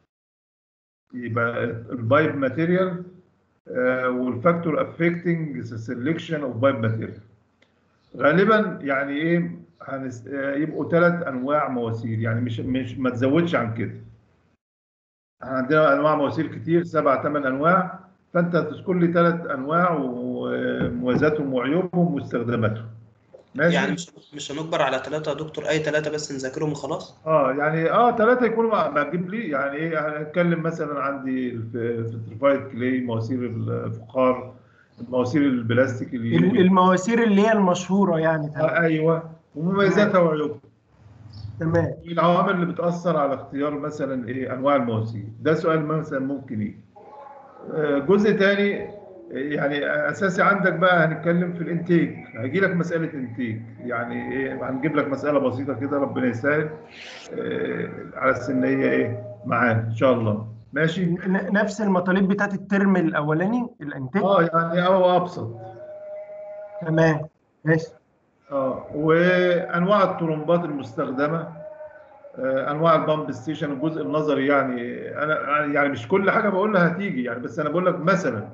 يبقى البايب ماتيريال والفاكتور افكتنج سelection اوف بايب ماتيريال. غالبا يعني ايه يبقوا 3 انواع مواسير، يعني مش ما تزودش عن كده. احنا عندنا انواع مواسير كتير، 7 8 انواع، فانت تذكر لي 3 انواع ومميزاتهم وعيوبهم واستخداماتهم. ماشي. يعني مش هنجبر على 3 يا دكتور، اي 3 بس نذاكرهم وخلاص. يعني 3 يكونوا ما تجيب لي يعني ايه. هنتكلم مثلا عندي الفيتريفايد كلي، مواسير الفخار، مواسير البلاستيك اليوبي. المواسير اللي هي المشهورة يعني. تمام. ايوه، ومميزاتها وعيوبها. تمام. العوامل اللي بتأثر على اختيار مثلا ايه انواع المواسير. ده سؤال مثلا ممكن يجي. جزء تاني يعني اساسي عندك بقى، هنتكلم في الانتيك. هيجي لك مسألة انتيك، يعني ايه، هنجيب لك مسألة بسيطة كده ربنا يسهل على السنية ايه معانا ان شاء الله. ماشي. نفس المطالب بتاعت الترم الأولاني الانتاج. يعني او ابسط. تمام. ماشي. وانواع الطرمبات المستخدمة، انواع البامب ستيشن. الجزء النظري يعني انا يعني مش كل حاجه بقولها هتيجي يعني، بس انا بقول لك مثلا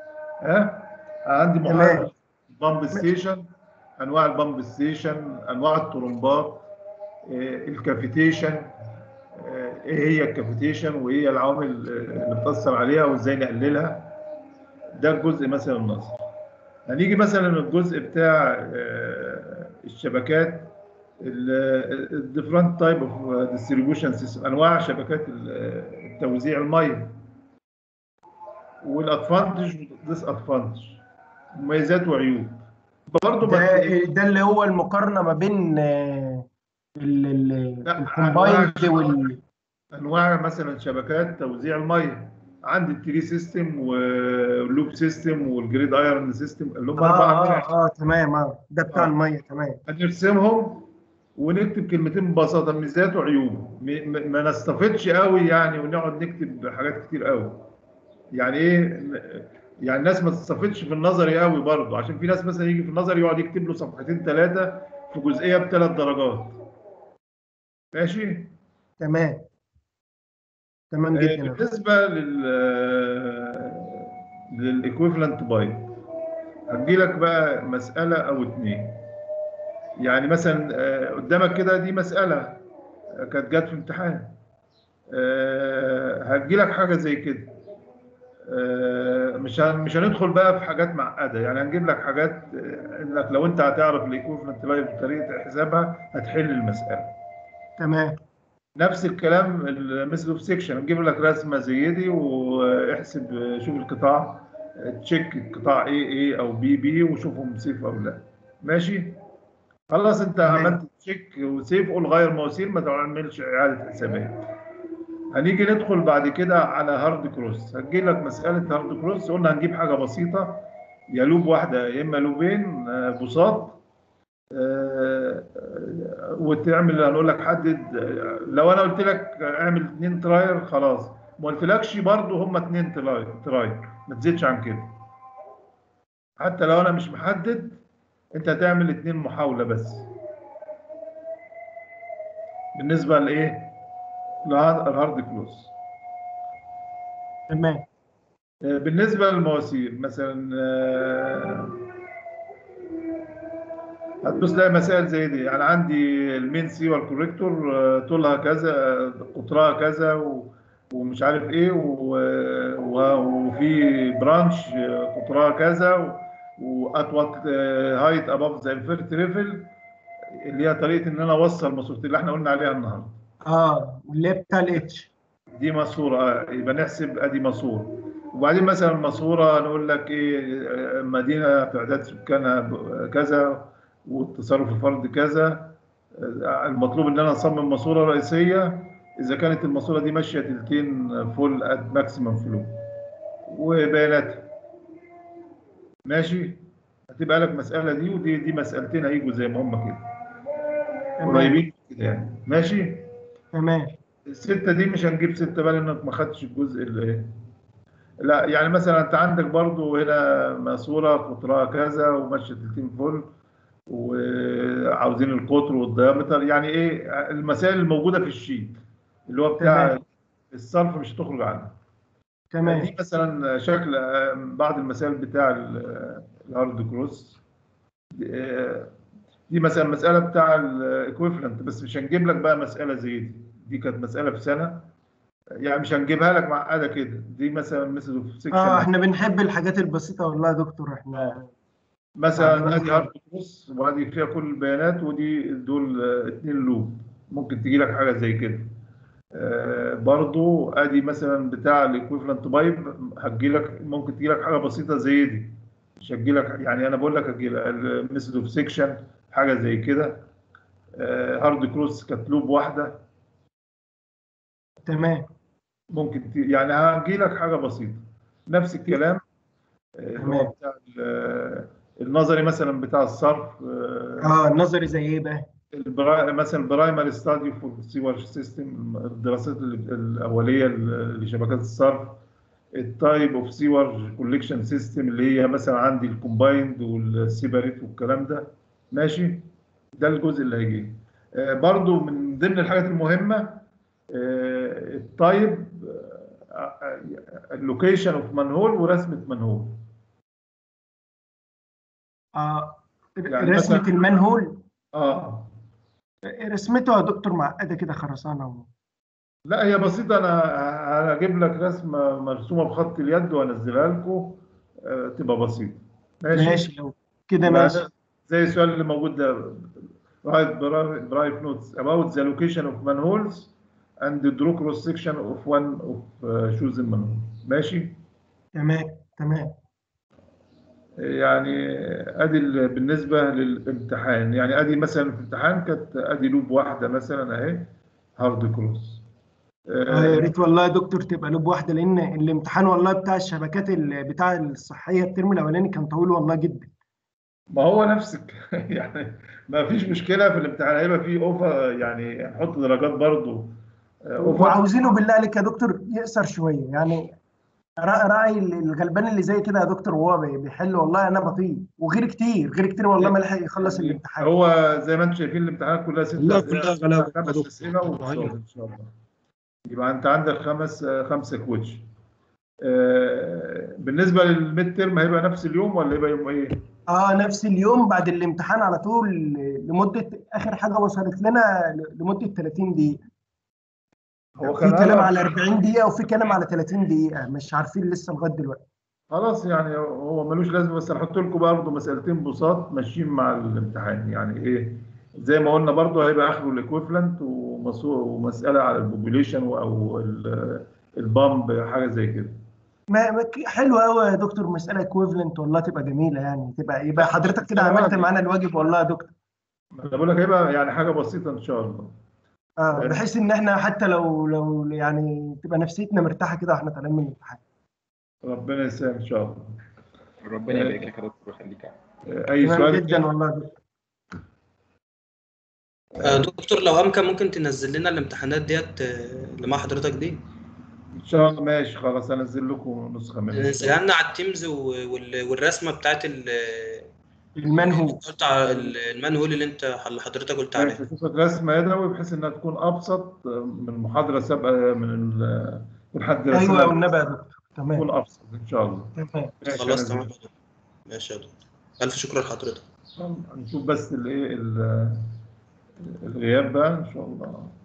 عندي تمام. محاضره بامب ستيشن، انواع البامب ستيشن، انواع الطرمبات، الكافيتيشن، ايه هي الكافيتيشن وايه هي العوامل اللي بتاثر عليها وازاي نقللها. ده الجزء مثلا النظري. هنيجي مثلا الجزء بتاع الشبكات، الديفرنت تايب اوف ديستريبيوشن سيستم، انواع شبكات التوزيع الميه، والادفانتج والديس ادفانتج، مميزات وعيوب. برضه ده اللي هو المقارنة ما بين انواع الكومبايند انواع مثلا شبكات توزيع الميه. عندي التري سيستم واللوب سيستم والجريد ايرون سيستم اللي هم 4 انواع. تمام. ده بتاع المية. تمام. هنرسمهم ونكتب كلمتين ببساطه، ميزات وعيوب. ما نستفدش قوي يعني ونقعد نكتب حاجات كتير قوي. يعني ايه، يعني الناس ما تستفدش في النظري قوي برضه، عشان في ناس مثلا يجي في النظري يقعد يكتب له صفحتين 3 في جزئيه ب3 درجات. ماشي. تمام. تمام جدا. بالنسبه للايكويفالنت بايب، هدي لك بقى مساله او 2. يعني مثلا قدامك كده دي مساله كانت جت في امتحان. هتجي لك حاجه زي كده. مش هندخل بقى في حاجات معقده، يعني هنجيب لك حاجات انك لو انت هتعرف الايكويفالنت لايف بطريقه حسابها هتحل المساله. تمام. نفس الكلام الميثود اوف سيكشن، هنجيب لك رسمه زي دي واحسب، شوف القطاع، تشيك القطاع ايه او بي وشوفهم سيف او لا. ماشي. خلاص انت تمام. عملت تشيك وسيف، قول غير مواسير، ما تعملش اعاده حسابات. هنيجي ندخل بعد كده على هارد كروس. هتجي لك مساله هارد كروس، قلنا هنجيب حاجه بسيطه، يا لوب واحده يا اما لوبين بساط، وتعمل. هنقول لك حدد. لو انا قلت لك اعمل 2 تراير خلاص، ما قلتلكش برضه هم 2 تراير، ما تزيدش عن كده. حتى لو انا مش محدد انت هتعمل 2 محاوله بس. بالنسبه لايه، الهارد كلوز. تمام. بالنسبه للمواسير مثلا، هتبص تلاقي مسائل زي دي. يعني عندي المين سي والكوريكتور طولها كذا، قطرها كذا، ومش عارف ايه، وفي برانش قطرها كذا، واتوت هايت اباف ذا انفيرت ليفل، اللي هي طريقه ان انا اوصل ماسورتين اللي احنا قلنا عليها النهارده. اللي هي بتاع الاتش. دي ماسوره، يبقى نحسب ادي ماسوره. وبعدين مثلا الماسوره نقول لك ايه، مدينه تعداد سكانها كذا والتصرف الفرد كذا. المطلوب ان انا اصمم ماسوره رئيسيه اذا كانت الماسوره دي ماشيه تلتين فول ات ماكسيمم فلو وبياناتها. ماشي. هتبقى لك مساله دي ودي مسالتين هيجوا زي ما هم كده تمام قريبين كده يعني. ماشي. تمام الستة دي مش هنجيب 6 بقى لانك ما خدتش الجزء اللي لا يعني مثلا انت عندك برضو هنا ماسوره قطرها كذا وماشيه 30 فولت وعاوزين القطر والديامتر، يعني ايه المسائل الموجوده في الشيت اللي هو بتاع تمام الصرف مش هتخرج عنها. تمام دي مثلا شكل بعض المسائل بتاع الهارد كروس. دي مثلا مساله بتاع الايكويفالنت، بس مش هنجيب لك بقى مساله زي دي كانت مساله في سنه، يعني مش هنجيبها لك معقده كده. دي مثلا ميثود اوف سيكشن. احنا بنحب الحاجات البسيطه والله يا دكتور، احنا مثلا ادي تعبانين. هارد كروس وادي فيها كل البيانات ودي دول 2 لوب، ممكن تجي لك حاجه زي كده. برضو ادي مثلا بتاع الايكويفالنت بايب هتجي لك، ممكن تجي لك حاجه بسيطه زي دي، مش هتجي لك يعني انا بقول لك هتجي لك الميثود اوف سيكشن حاجه زي كده. هارد كروس كانت لوب واحده، تمام ممكن يعني هجي لك حاجه بسيطه. نفس الكلام اللي هو تمام. بتاع النظري مثلا بتاع الصرف. النظري زي ايه بقى؟ مثلا برايمري ستادي فور سيور سيستم، الدراسات الاوليه لشبكات الصرف. التايب اوف سيور كوليكشن سيستم اللي هي مثلا عندي الكومبايند والسيبريت والكلام ده. ماشي. ده الجزء اللي هيجي. برضو من ضمن الحاجات المهمه التايب، اللوكيشن اوف منهول ورسمه منهول. يعني مثلا رسمه المنهول. اه رسمته يا دكتور معقده كده خرسانه. لا هي بسيطة، أنا هجيب لك رسمة مرسومة بخط اليد وأنزلها لكم تبقى بسيطة. ماشي؟ ماشي لو كده يبقى ماشي. زي السؤال اللي موجود ده. write brief notes about the location of manholes and draw cross section of one of chosen manhole. ماشي؟ تمام تمام يعني ادي بالنسبة للامتحان، يعني ادي مثلا في الامتحان كانت ادي لوب واحدة مثلا اهي هارد كروس. يا ريت والله يا دكتور تبقى لوب واحده، لان الامتحان والله بتاع الشبكات بتاع الصحيه الترم الاولاني كان طويل والله جدا. ما هو نفسك يعني ما فيش مشكله في الامتحان، هيبقى فيه اوفر يعني نحط درجات برضو اوفر. وعاوزينه بالله عليك يا دكتور يقصر شويه يعني. راعي الغلبان اللي زي كده يا دكتور، وهو بيحل والله انا بطيء، وغير كتير غير كتير والله ما لحق يخلص يعني الامتحان. هو زي ما انتم شايفين الامتحانات كلها 6 والله اسئله، كلها غلابه يا 5 دكتور. اسئله وسؤال ان شاء الله. يبقى انت عندك 5 كويتش. بالنسبه للميد ترم هيبقى نفس اليوم ولا هيبقى يوم ايه؟ نفس اليوم بعد الامتحان على طول، لمده اخر حاجه وصلت لنا لمده 30 دقيقه. هو في كان كلام قال على 40 دقيقه وفي كلام على 30 دقيقه، مش عارفين لسه لغايه دلوقتي. خلاص يعني هو ملوش لازمه، بس هنحط لكم برضه مسألتين بساط ماشيين مع الامتحان يعني ايه. زي ما قلنا برضه هيبقى اخره الايكويفالنت ومسألة على البوبوليشن او البامب حاجة زي كده. حلو قوي يا دكتور، مساله ايكويفالنت والله تبقى جميله يعني، يبقى حضرتك كده عملت معانا الواجب والله يا دكتور. انا بقول لك هيبقى يعني حاجة بسيطة ان شاء الله. بحيث ان احنا حتى لو يعني تبقى نفسيتنا مرتاحه كده واحنا طالعين من الامتحان. ربنا يسهل ان شاء الله. ربنا يبارك لك يا دكتور ويخليك يا عم. اي تمام سؤال جدا والله يا دكتور. دكتور لو امكن ممكن تنزل لنا الامتحانات ديت اللي مع حضرتك دي، ان شاء الله. ماشي خلاص انزل لكم نسخة منها. ننزلها لنا على التيمز والرسمه بتاعت المنهو. المانهول اللي حضرتك قلت ماشي عليها. اشوف لك رسمة يدوي بحيث انها تكون ابسط من محاضرة سابقة من حد ايوه راسمها والنبي يا دكتور. تمام تكون ابسط ان شاء الله. تمام. ماشي خلاص هنزل. تمام يا دكتور. ماشي يا دكتور، الف شكر لحضرتك. نشوف بس الايه الغياب بقى ان شاء الله.